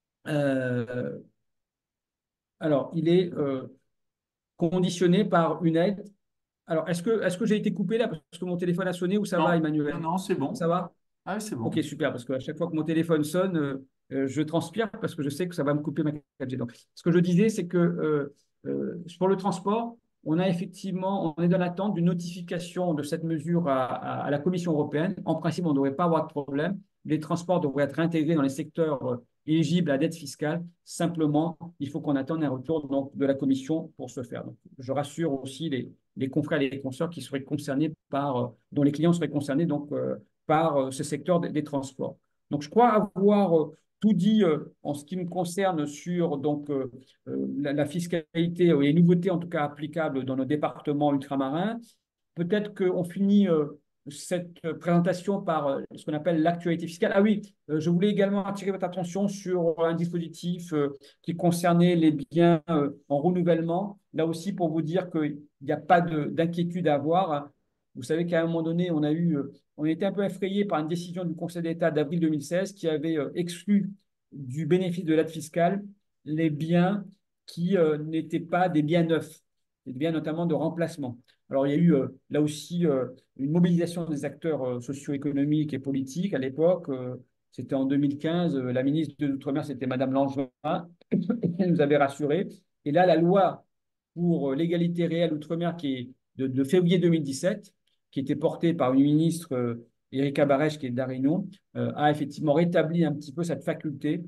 euh, alors, il est euh, conditionné par une aide. Alors, est-ce que, est-ce que j'ai été coupé là parce que mon téléphone a sonné ou ça va, Non, non, Emmanuel? non, c'est Ça bon. va? Ah oui, c'est Ok, bon. super, parce qu'à chaque fois que mon téléphone sonne, euh, euh, je transpire parce que je sais que ça va me couper ma quatre G. Donc, ce que je disais, c'est que euh, euh, pour le transport, on a effectivement, on est dans l'attente d'une notification de cette mesure à, à- à la Commission européenne. En principe, on ne devrait pas avoir de problème. Les transports devraient être intégrés dans les secteurs euh, éligibles à dette fiscale. Simplement, il faut qu'on attende un retour donc, de la Commission pour ce faire. Donc, je rassure aussi les, les confrères et les consoeurs qui seraient concernés par, euh, dont les clients seraient concernés donc, euh, par euh, ce secteur des, des transports. Donc, je crois avoir euh, tout dit euh, en ce qui me concerne sur donc, euh, euh, la, la fiscalité et les nouveautés en tout cas applicables dans nos départements ultramarins. Peut-être qu'on finit euh, cette présentation par euh, ce qu'on appelle l'actualité fiscale. Ah oui, euh, je voulais également attirer votre attention sur un dispositif euh, qui concernait les biens euh, en renouvellement. Là aussi, pour vous dire qu'il n'y a pas d'inquiétude à avoir. Vous savez qu'à un moment donné, on a eu, euh, on était un peu effrayé par une décision du Conseil d'État d'avril deux mille seize qui avait euh, exclu du bénéfice de l'aide fiscale les biens qui euh, n'étaient pas des biens neufs, des biens notamment de remplacement. Alors, il y a eu euh, là aussi euh, une mobilisation des acteurs euh, socio-économiques et politiques à l'époque. Euh, c'était en deux mille quinze. Euh, la ministre de l'Outre-mer, c'était Madame Langevin. Elle nous avait rassurés. Et là, la loi pour euh, l'égalité réelle Outre-mer, qui est de, de février deux mille dix-sept, qui était portée par une ministre, euh, Erika Barèche, qui est de La Réunion, euh, a effectivement rétabli un petit peu cette faculté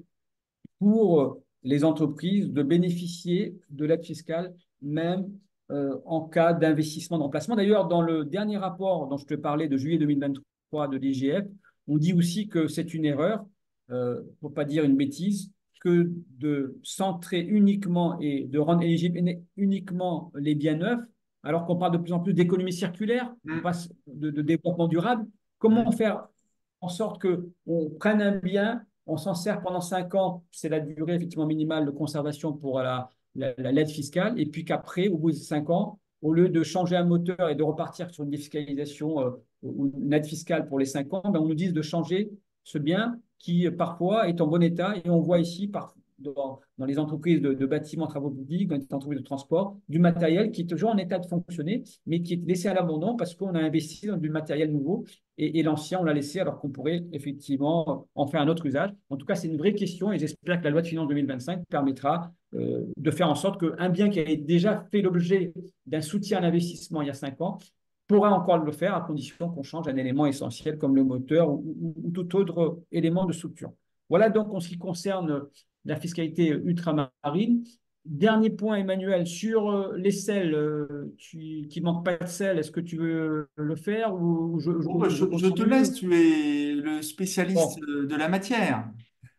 pour euh, les entreprises de bénéficier de l'aide fiscale, même euh, en cas d'investissement de remplacement. D'ailleurs, dans le dernier rapport dont je te parlais de juillet deux mille vingt-trois de l'I G F, on dit aussi que c'est une erreur, euh, pour ne pas dire une bêtise, que de centrer uniquement et de rendre éligibles uniquement les biens neufs, alors qu'on parle de plus en plus d'économie circulaire, on Mm, passe de, de développement durable. Comment mm, faire en sorte qu'on prenne un bien, on s'en sert pendant cinq ans, c'est la durée effectivement minimale de conservation pour la, la, la l'aide fiscale, et puis qu'après, au bout de cinq ans, au lieu de changer un moteur et de repartir sur une défiscalisation euh, ou une aide fiscale pour les cinq ans, ben on nous dit de changer ce bien qui parfois est en bon état. Et on voit ici par, dans, dans les entreprises de, de bâtiments, travaux publics, dans les entreprises de transport, du matériel qui est toujours en état de fonctionner, mais qui est laissé à l'abandon parce qu'on a investi dans du matériel nouveau et, et l'ancien, on l'a laissé alors qu'on pourrait effectivement en faire un autre usage. En tout cas, c'est une vraie question et j'espère que la loi de finances deux mille vingt-cinq permettra euh, de faire en sorte qu'un bien qui a déjà fait l'objet d'un soutien à l'investissement il y a cinq ans pourra encore le faire à condition qu'on change un élément essentiel comme le moteur ou, ou, ou tout autre élément de structure. Voilà donc en ce qui concerne la fiscalité ultramarine. Dernier point, Emmanuel, sur euh, les sels, euh, tu, qui ne manque pas de sel, est-ce que tu veux le faire ou je, Bon, bah, je, je, je je te laisse, continue? tu es le spécialiste Bon, de la matière.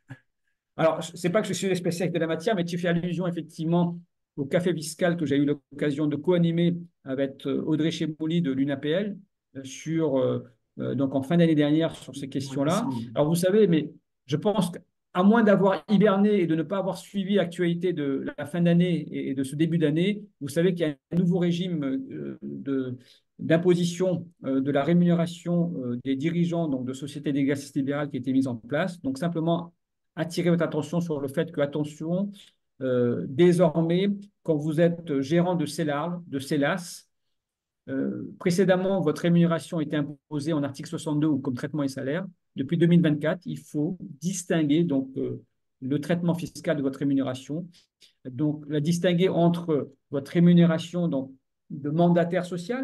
alors, ce n'est pas que je suis le spécialiste de la matière, mais tu fais allusion effectivement au café fiscal que j'ai eu l'occasion de co-animer avec euh, Audrey Chemouli de l'U N A P L euh, sur, euh, euh, donc en fin d'année dernière sur ces Mois de questions-là. décembre. Alors, vous savez, mais je pense qu'à moins d'avoir hiberné et de ne pas avoir suivi l'actualité de la fin d'année et de ce début d'année, vous savez qu'il y a un nouveau régime euh, de, d'imposition euh, de la rémunération euh, des dirigeants donc de sociétés d'exercice libéral qui a été mise en place. Donc, simplement, attirer votre attention sur le fait que, attention, euh, désormais, quand vous êtes gérant de CELAR, de CELAS, euh, précédemment, votre rémunération était imposée en article soixante-deux ou comme traitement et salaire. Depuis deux mille vingt-quatre, il faut distinguer donc, euh, le traitement fiscal de votre rémunération, donc la distinguer entre votre rémunération donc, de mandataire social,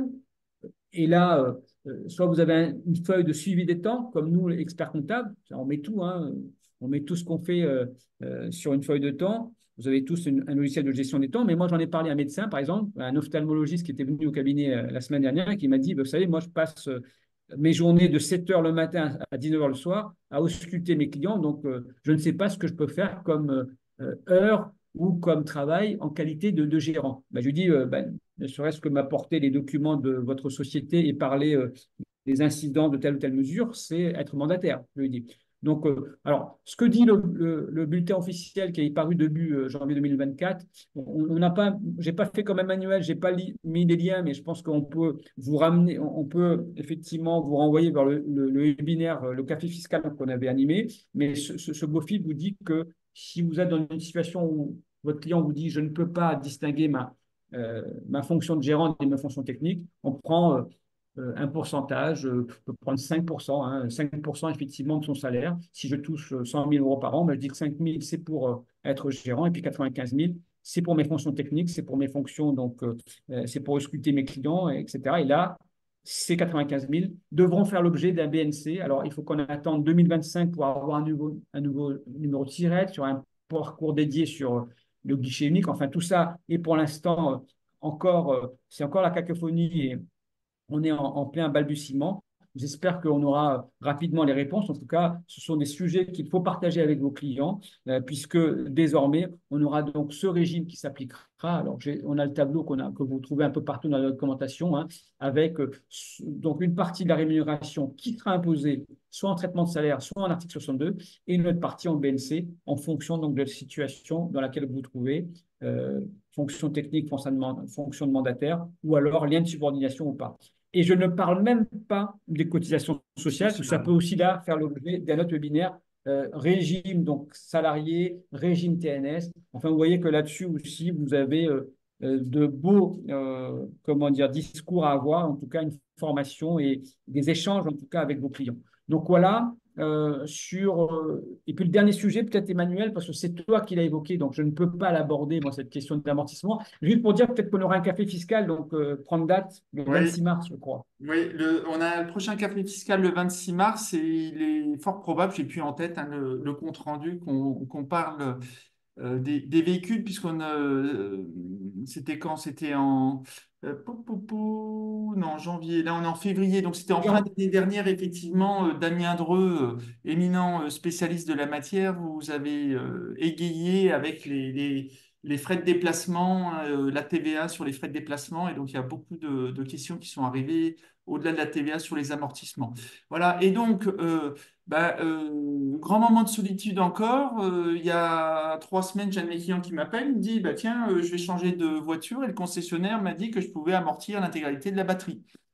et là, euh, euh, soit vous avez un- une feuille de suivi des temps, comme nous, les experts comptables, on met tout, hein, on met tout ce qu'on fait euh, euh, sur une feuille de temps. Vous avez tous une- un logiciel de gestion des temps, mais moi, j'en ai parlé à un médecin, par exemple, à un ophtalmologiste qui était venu au cabinet euh, la semaine dernière et qui m'a dit, vous savez, moi, je passe euh, mes journées de sept heures le matin à dix-neuf heures le soir à ausculter mes clients, donc euh, je ne sais pas ce que je peux faire comme euh, euh, heure ou comme travail en qualité de, de gérant. Ben, je lui dis, euh, ben, ne serait-ce que m'apporter les documents de votre société et parler euh, des incidents de telle ou telle mesure, c'est être mandataire, je lui dis. Donc, euh, alors, ce que dit le, le, le bulletin officiel qui est paru début euh, janvier deux mille vingt-quatre, on n'a pas, j'ai pas fait comme Emmanuel, j'ai pas li, mis les liens, mais je pense qu'on peut vous ramener, on peut effectivement vous renvoyer vers le, le, le webinaire, le café fiscal qu'on avait animé, mais ce, ce, ce beau fil vous dit que si vous êtes dans une situation où votre client vous dit je ne peux pas distinguer ma, euh, ma fonction de gérant et ma fonction technique, on prend euh, un pourcentage, euh, on peut prendre cinq pour cent, hein, cinq pour cent effectivement de son salaire. Si je touche cent mille euros par an, ben, je dis que cinq mille, c'est pour euh, être gérant, et puis quatre-vingt-quinze mille, c'est pour mes fonctions techniques, c'est pour mes fonctions, donc euh, euh, c'est pour scruter mes clients, et cetera. Et là, ces quatre-vingt-quinze mille devront faire l'objet d'un B N C. Alors, il faut qu'on attende deux mille vingt-cinq pour avoir un nouveau, un nouveau numéro de SIRET sur un parcours dédié sur le guichet unique. Enfin, tout ça est pour l'instant euh, encore, euh, c'est encore la cacophonie et on est en, en plein balbutiement. J'espère qu'on aura rapidement les réponses. En tout cas, ce sont des sujets qu'il faut partager avec vos clients, euh, puisque désormais, on aura donc ce régime qui s'appliquera. Alors, on a le tableau qu'on a, que vous trouvez un peu partout dans la documentation, hein, avec euh, donc une partie de la rémunération qui sera imposée soit en traitement de salaire, soit en article soixante-deux, et une autre partie en B N C, en fonction donc, de la situation dans laquelle vous vous trouvez, euh, fonction technique, fonction de mandataire, ou alors lien de subordination ou pas. Et je ne parle même pas des cotisations sociales, parce que ça peut aussi là faire l'objet d'un autre webinaire, euh, régime donc salarié, régime T N S. Enfin, vous voyez que là-dessus aussi, vous avez euh, euh, de beaux euh, comment dire, discours à avoir, en tout cas une formation et des échanges, en tout cas avec vos clients. Donc voilà, euh, sur, euh, et puis le dernier sujet, peut-être Emmanuel, parce que c'est toi qui l'as évoqué, donc je ne peux pas l'aborder, moi, cette question d'amortissement. Juste pour dire peut-être qu'on aura un café fiscal, donc euh, prendre date le Oui, vingt-six mars, je crois. oui, le- on a le prochain café fiscal le vingt-six mars et il est fort probable, j'ai plus en tête hein, le, le compte rendu, qu'on qu'on parle euh, des, des véhicules, puisqu'on euh, c'était quand? C'était en euh, pou, pou, pou, non, janvier, là on est en février, donc c'était en Et fin on- d'année dernière, effectivement, euh, Damien Dreux, euh, éminent euh, spécialiste de la matière, vous avez euh, égayé avec les, les, les frais de déplacement, euh, la T V A sur les frais de déplacement, et donc il y a beaucoup de, de questions qui sont arrivées au-delà de la T V A sur les amortissements. Voilà, et donc, euh, bah, euh, grand moment de solitude encore. Euh, il y a trois semaines, j'ai un de mes clients qui m'appelle, il me dit, bah, tiens, euh, je vais changer de voiture et le concessionnaire m'a dit que je pouvais amortir l'intégralité de la batterie.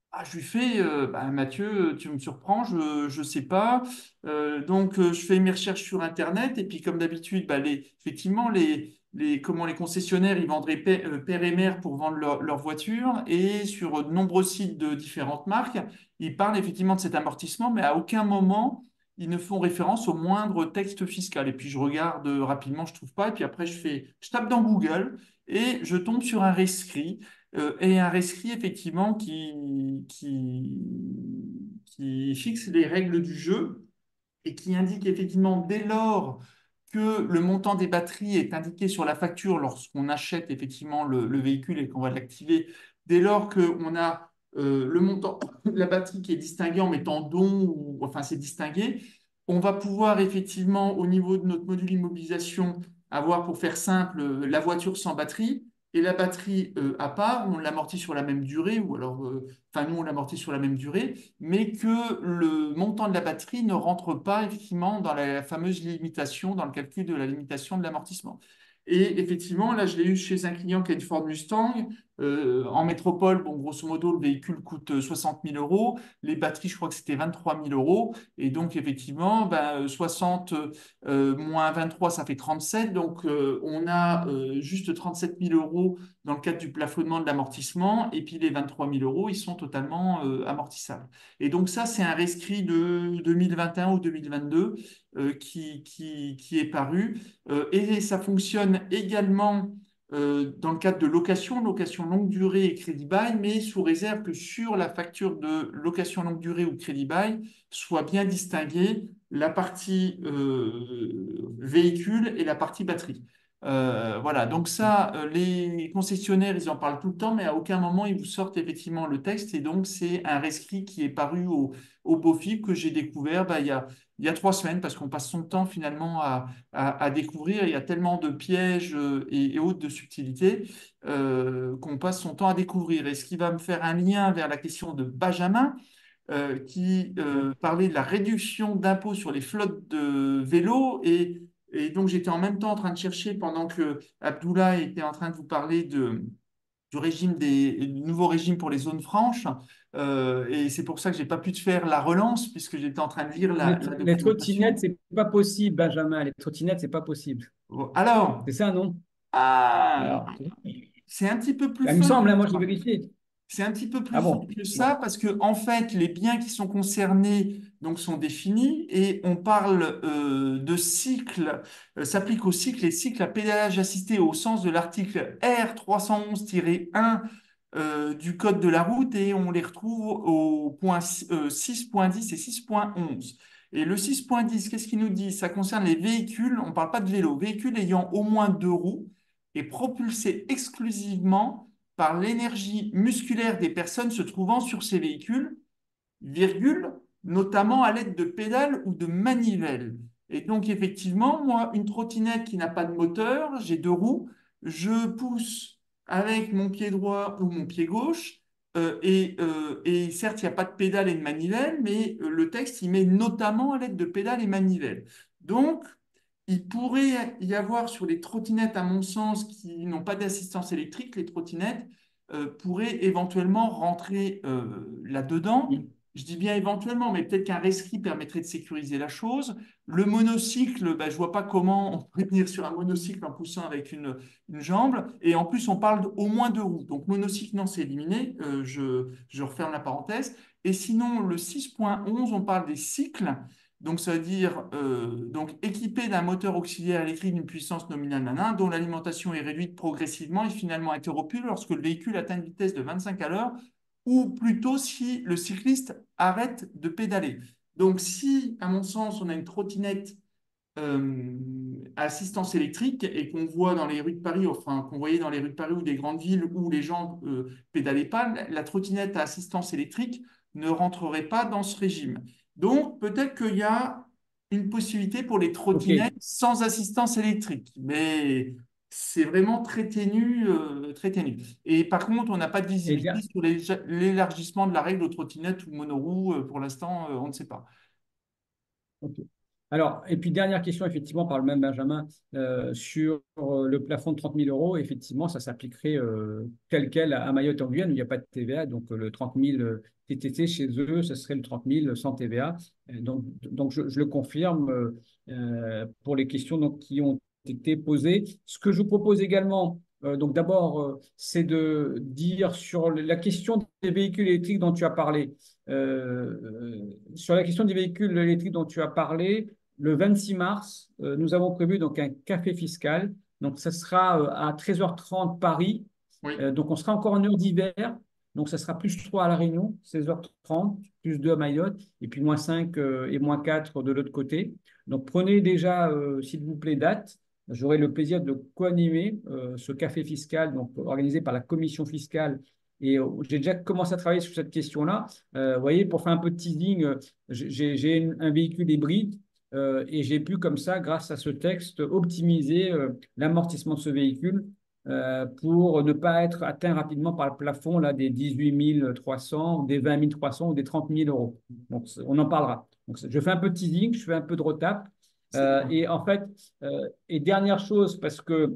Ah, je lui fais, euh, bah, Mathieu, tu me surprends, je ne sais pas. Euh, donc, euh, je fais mes recherches sur Internet et puis, comme d'habitude, bah, les, effectivement, les, les, comment les concessionnaires, ils vendraient pa- euh, père et mère pour vendre leur, leur voiture. Et sur de nombreux sites de différentes marques, ils parlent effectivement de cet amortissement, mais à aucun moment, ils ne font référence au moindre texte fiscal. Et puis, je regarde euh, rapidement, je ne trouve pas. Et puis après, je fais, je tape dans Google et je tombe sur un rescrit euh, et un rescrit, effectivement, qui, qui, qui fixe les règles du jeu et qui indique effectivement dès lors que le montant des batteries est indiqué sur la facture lorsqu'on achète effectivement le, le véhicule et qu'on va l'activer, dès lors qu'on a euh, le montant de la batterie qui est distingué en mettant don, ou enfin c'est distingué, on va pouvoir effectivement au niveau de notre module immobilisation avoir, pour faire simple, la voiture sans batterie et la batterie euh, à part, on l'amortit sur la même durée, ou alors, euh, enfin nous on l'amortit sur la même durée, mais que le montant de la batterie ne rentre pas effectivement dans la fameuse limitation, dans le calcul de la limitation de l'amortissement. Et effectivement, là, je l'ai eu chez un client qui a une Ford Mustang. Euh, en métropole, bon, grosso modo, le véhicule coûte soixante mille euros. Les batteries, je crois que c'était vingt-trois mille euros. Et donc, effectivement, ben, soixante euh, moins vingt-trois, ça fait trente-sept. Donc, euh, on a euh, juste trente-sept mille euros dans le cadre du plafonnement de l'amortissement. Et puis, les vingt-trois mille euros, ils sont totalement euh, amortissables. Et donc ça, c'est un rescrit de deux mille vingt et un ou deux mille vingt-deux euh, qui, qui, qui est paru. Euh, et ça fonctionne également euh, dans le cadre de location, location longue durée et crédit bail, mais sous réserve que sur la facture de location longue durée ou crédit bail soit bien distinguée la partie euh, véhicule et la partie batterie. Euh, voilà, donc ça, euh, les concessionnaires, ils en parlent tout le temps, mais à aucun moment ils vous sortent effectivement le texte. Et donc, c'est un rescrit qui est paru au, au BOFIP que j'ai découvert bah, il y a, il y a trois semaines, parce qu'on passe son temps finalement à, à, à découvrir. Il y a tellement de pièges euh, et, et autres de subtilités euh, qu'on passe son temps à découvrir. Et ce qui va me faire un lien vers la question de Benjamin, euh, qui euh, parlait de la réduction d'impôts sur les flottes de vélos. Et, et donc, j'étais en même temps en train de chercher, pendant que Abdullah était en train de vous parler de, du régime des, du nouveau régime pour les zones franches. Euh, et c'est pour ça que j'ai pas pu te faire la relance, puisque j'étais en train de lire la, Les, la les trottinettes, documentation. c'est pas possible, Benjamin. Les trottinettes, c'est pas possible. Alors, C'est ça, non? ah, Alors, tu vois. c'est un petit peu plus Ah, il me fin semble, que hein, moi, j'ai ça. vérifié. C'est un petit peu Ah plus fin bon? que ça, Bon. parce que en fait, les biens qui sont concernés donc, sont définis, et on parle euh, de cycle, euh, s'applique au cycle et cycle à pédalage assisté au sens de l'article R trois cent onze un euh, du Code de la route, et on les retrouve au point euh, six point dix et six point onze. Et le six point dix, qu'est-ce qu'il nous dit? Ça concerne les véhicules, on ne parle pas de vélo, véhicules ayant au moins deux roues et propulsés exclusivement par l'énergie musculaire des personnes se trouvant sur ces véhicules, virgule, notamment à l'aide de pédales ou de manivelles. Et donc, effectivement, moi, une trottinette qui n'a pas de moteur, j'ai deux roues, je pousse avec mon pied droit ou mon pied gauche, euh, et, euh, et certes, il n'y a pas de pédale et de manivelle, mais euh, le texte, il met notamment à l'aide de pédales et manivelles. Donc, il pourrait y avoir sur les trottinettes, à mon sens, qui n'ont pas d'assistance électrique, les trottinettes euh, pourraient éventuellement rentrer euh, là-dedans. Je dis bien éventuellement, mais peut-être qu'un rescrit permettrait de sécuriser la chose. Le monocycle, ben, je ne vois pas comment on peut venir sur un monocycle en poussant avec une, une jambe. Et en plus, on parle d'au moins deux roues. Donc monocycle, non, c'est éliminé. Euh, je, je referme la parenthèse. Et sinon, le six point onze, on parle des cycles. Donc, ça veut dire euh, donc, équipé d'un moteur auxiliaire électrique d'une puissance nominale nana, dont l'alimentation est réduite progressivement et finalement interrompue lorsque le véhicule atteint une vitesse de vingt-cinq à l'heure, ou plutôt si le cycliste arrête de pédaler. Donc, si, à mon sens, on a une trottinette euh, à assistance électrique et qu'on voit dans les rues de Paris, enfin, qu'on voyait dans les rues de Paris ou des grandes villes où les gens euh, pédalaient pas, la trottinette à assistance électrique ne rentrerait pas dans ce régime. Donc, peut-être qu'il y a une possibilité pour les OK. trottinettes sans assistance électrique, mais c'est vraiment très ténu, euh, très ténu. Et par contre, on n'a pas de Et visibilité bien, sur les- l'élargissement de la règle aux trottinettes ou monoroues. Euh, Pour l'instant, euh, on ne sait pas. OK. Alors, et puis dernière question, effectivement, par le même Benjamin, euh, sur euh, le plafond de trente mille euros, effectivement, ça s'appliquerait euh, tel quel à, à Mayotte en Guyane, où il n'y a pas de T V A. Donc, euh, le trente mille euh, T T C chez eux, ce serait le trente mille sans T V A. Euh, Donc, donc je, je le confirme euh, euh, pour les questions donc, qui ont été posées. Ce que je vous propose également, euh, donc d'abord, euh, c'est de dire sur la question des véhicules électriques dont tu as parlé. Euh, euh, sur la question des véhicules électriques dont tu as parlé, le vingt-six mars, euh, nous avons prévu donc un café fiscal. Donc, ça sera euh, à treize heures trente Paris. Oui, Euh, donc, on sera encore en heure d'hiver. Donc, ça sera plus trois à La Réunion, seize heures trente, plus deux à Mayotte, et puis moins cinq euh, et moins quatre de l'autre côté. Donc, prenez déjà, euh, s'il vous plaît, date. J'aurai le plaisir de co-animer euh, ce café fiscal, donc organisé par la commission fiscale. Et euh, j'ai déjà commencé à travailler sur cette question-là. Euh, vous voyez, pour faire un peu de teasing, euh, j'ai j'ai un véhicule hybride euh, et j'ai pu comme ça, grâce à ce texte, optimiser euh, l'amortissement de ce véhicule euh, pour ne pas être atteint rapidement par le plafond là, des dix-huit mille trois cents, des vingt mille trois cents ou des trente mille euros. Donc, on en parlera. Donc, je fais un peu de teasing, je fais un peu de retape. c'est Euh, bien. et en fait, euh, et dernière chose, parce que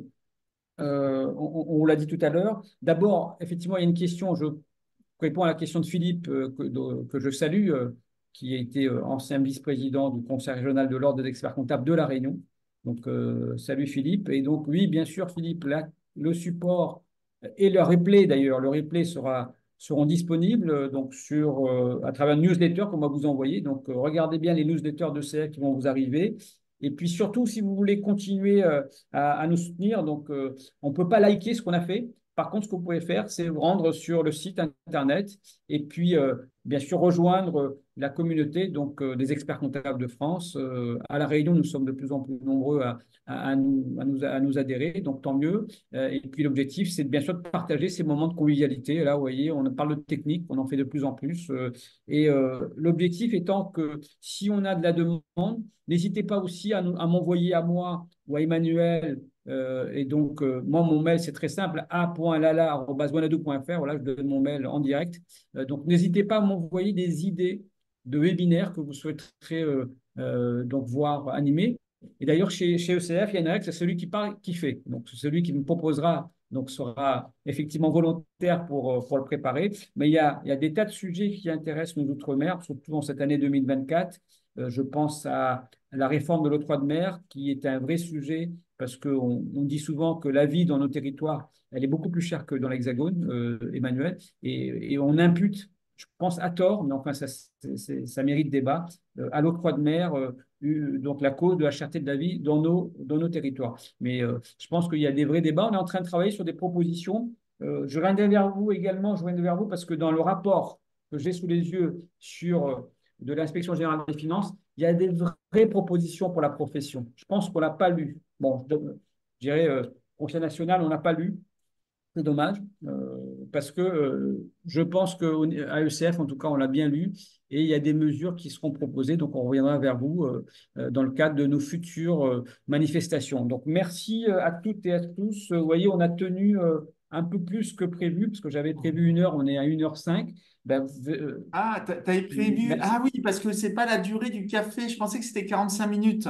euh, on, on l'a dit tout à l'heure, d'abord, effectivement, il y a une question, je réponds à la question de Philippe, euh, que, de- que je salue, euh, qui a été euh, ancien vice-président du Conseil régional de l'Ordre des experts comptables de La Réunion. Donc, euh, salut Philippe. Et donc, oui, bien sûr, Philippe, là, le support et le replay d'ailleurs, le replay sera, seront disponibles euh, donc sur, euh, à travers une newsletter qu'on va vous envoyer. Donc, euh, regardez bien les newsletters de C R qui vont vous arriver. Et puis surtout, si vous voulez continuer euh, à, à nous soutenir, donc euh, on ne peut pas liker ce qu'on a fait. Par contre, ce que vous pouvez faire, c'est vous rendre sur le site internet et puis, euh, bien sûr, rejoindre la communauté donc, euh, des experts comptables de France. Euh, à La Réunion, nous sommes de plus en plus nombreux à, à, à nous, à, nous, à nous adhérer, donc tant mieux. Euh, et puis, l'objectif, c'est bien sûr de partager ces moments de convivialité. Là, vous voyez, on parle de technique, on en fait de plus en plus. Euh, et euh, l'objectif étant que si on a de la demande, n'hésitez pas aussi à, à m'envoyer à moi ou à Emmanuel. Euh, et donc, euh, moi, mon mail, c'est très simple, a point lala arobase wanadoo point f r. Voilà, je donne mon mail en direct. Euh, donc, n'hésitez pas à m'envoyer des idées de webinaires que vous souhaiterez euh, euh, donc voir animés. Et d'ailleurs, chez, chez E C F, il y a une règle, c'est celui qui parle qui fait. Donc, celui qui me proposera donc, sera effectivement volontaire pour, euh, pour le préparer. Mais il y, a, il y a des tas de sujets qui intéressent nos Outre-mer, surtout en cette année deux mille vingt-quatre. Euh, je pense à la réforme de l'octroi de mer, qui est un vrai sujet parce qu'on on dit souvent que la vie dans nos territoires, elle est beaucoup plus chère que dans l'Hexagone, euh, Emmanuel, et, et, on impute, je pense à tort, mais enfin ça, c'est, ça mérite débat, euh, à l'octroi de mer, euh, donc la cause de la cherté de la vie dans nos, dans nos territoires. Mais euh, je pense qu'il y a des vrais débats. On est en train de travailler sur des propositions. Euh, je reviendrai vers vous également, je reviendrai vers vous parce que dans le rapport que j'ai sous les yeux sur euh, de l'inspection générale des finances, il y a des vraies propositions pour la profession. Je pense qu'on n'a pas lu. Bon, je, je dirais, euh, Conseil national, on n'a pas lu. C'est dommage, euh, parce que euh, je pense qu'à E C F, en tout cas, on l'a bien lu, et il y a des mesures qui seront proposées, donc on reviendra vers vous euh, euh, dans le cadre de nos futures euh, manifestations. Donc merci euh, à toutes et à tous. Euh, Vous voyez, on a tenu euh, un peu plus que prévu, parce que j'avais prévu une heure, on est à une heure cinq. Ben, euh, Ah, t'a- t'avais prévu. merci. Ah oui, parce que c'est pas la durée du café. Je pensais que c'était quarante-cinq minutes.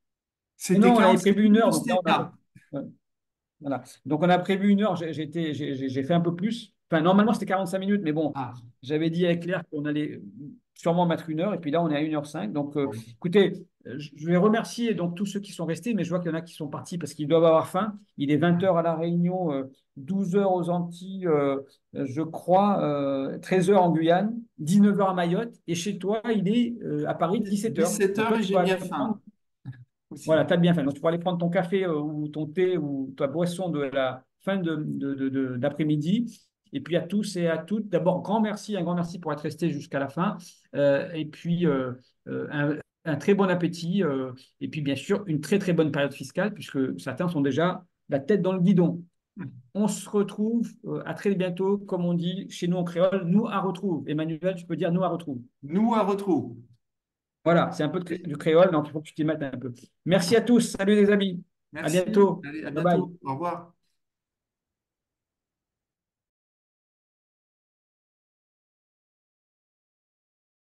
C'était Non, on avait quarante-cinq prévu une minutes heure, de donc là, on a... stand-up. ouais. Voilà. Donc, on a prévu une heure. J'ai été- j'ai j'ai- j'ai fait un peu plus. Enfin, normalement, c'était quarante-cinq minutes, mais bon, Ah, j'avais dit à Claire qu'on allait sûrement mettre une heure. Et puis là, on est à une heure cinq. Donc, euh, bon. écoutez, euh, je je vais remercier donc, tous ceux qui sont restés, mais je vois qu'il y en a qui sont partis parce qu'ils doivent avoir faim. Il est vingt heures à La Réunion, euh, douze heures aux Antilles, euh, je crois, euh, treize heures en Guyane, dix-neuf heures à Mayotte. Et chez toi, il est euh, à Paris, dix-sept heures. dix-sept Donc, heures toi, et tu j'ai vas aller bien prendre faim voilà, aussi. tu as bien fait. Donc, tu pourras aller prendre ton café euh, ou ton thé ou ta boisson de la fin de, de- de- de- d'après-midi. Et puis à tous et à toutes, d'abord, grand merci, un grand merci pour être resté jusqu'à la fin. Euh, et puis, euh, euh, un, un très bon appétit. Euh, et puis, bien sûr, une très, très bonne période fiscale, puisque certains sont déjà la tête dans le guidon. On se retrouve euh, à très bientôt, comme on dit chez nous en créole, nous à retrouve. Emmanuel, tu peux dire nous à retrouve. Nous à retrouver. Voilà, c'est un peu de cré- du créole, donc il faut que tu t'y mettes un peu. Merci à tous. Salut les amis. À Merci. bientôt. Allez, à Bye bye. bientôt. Au revoir.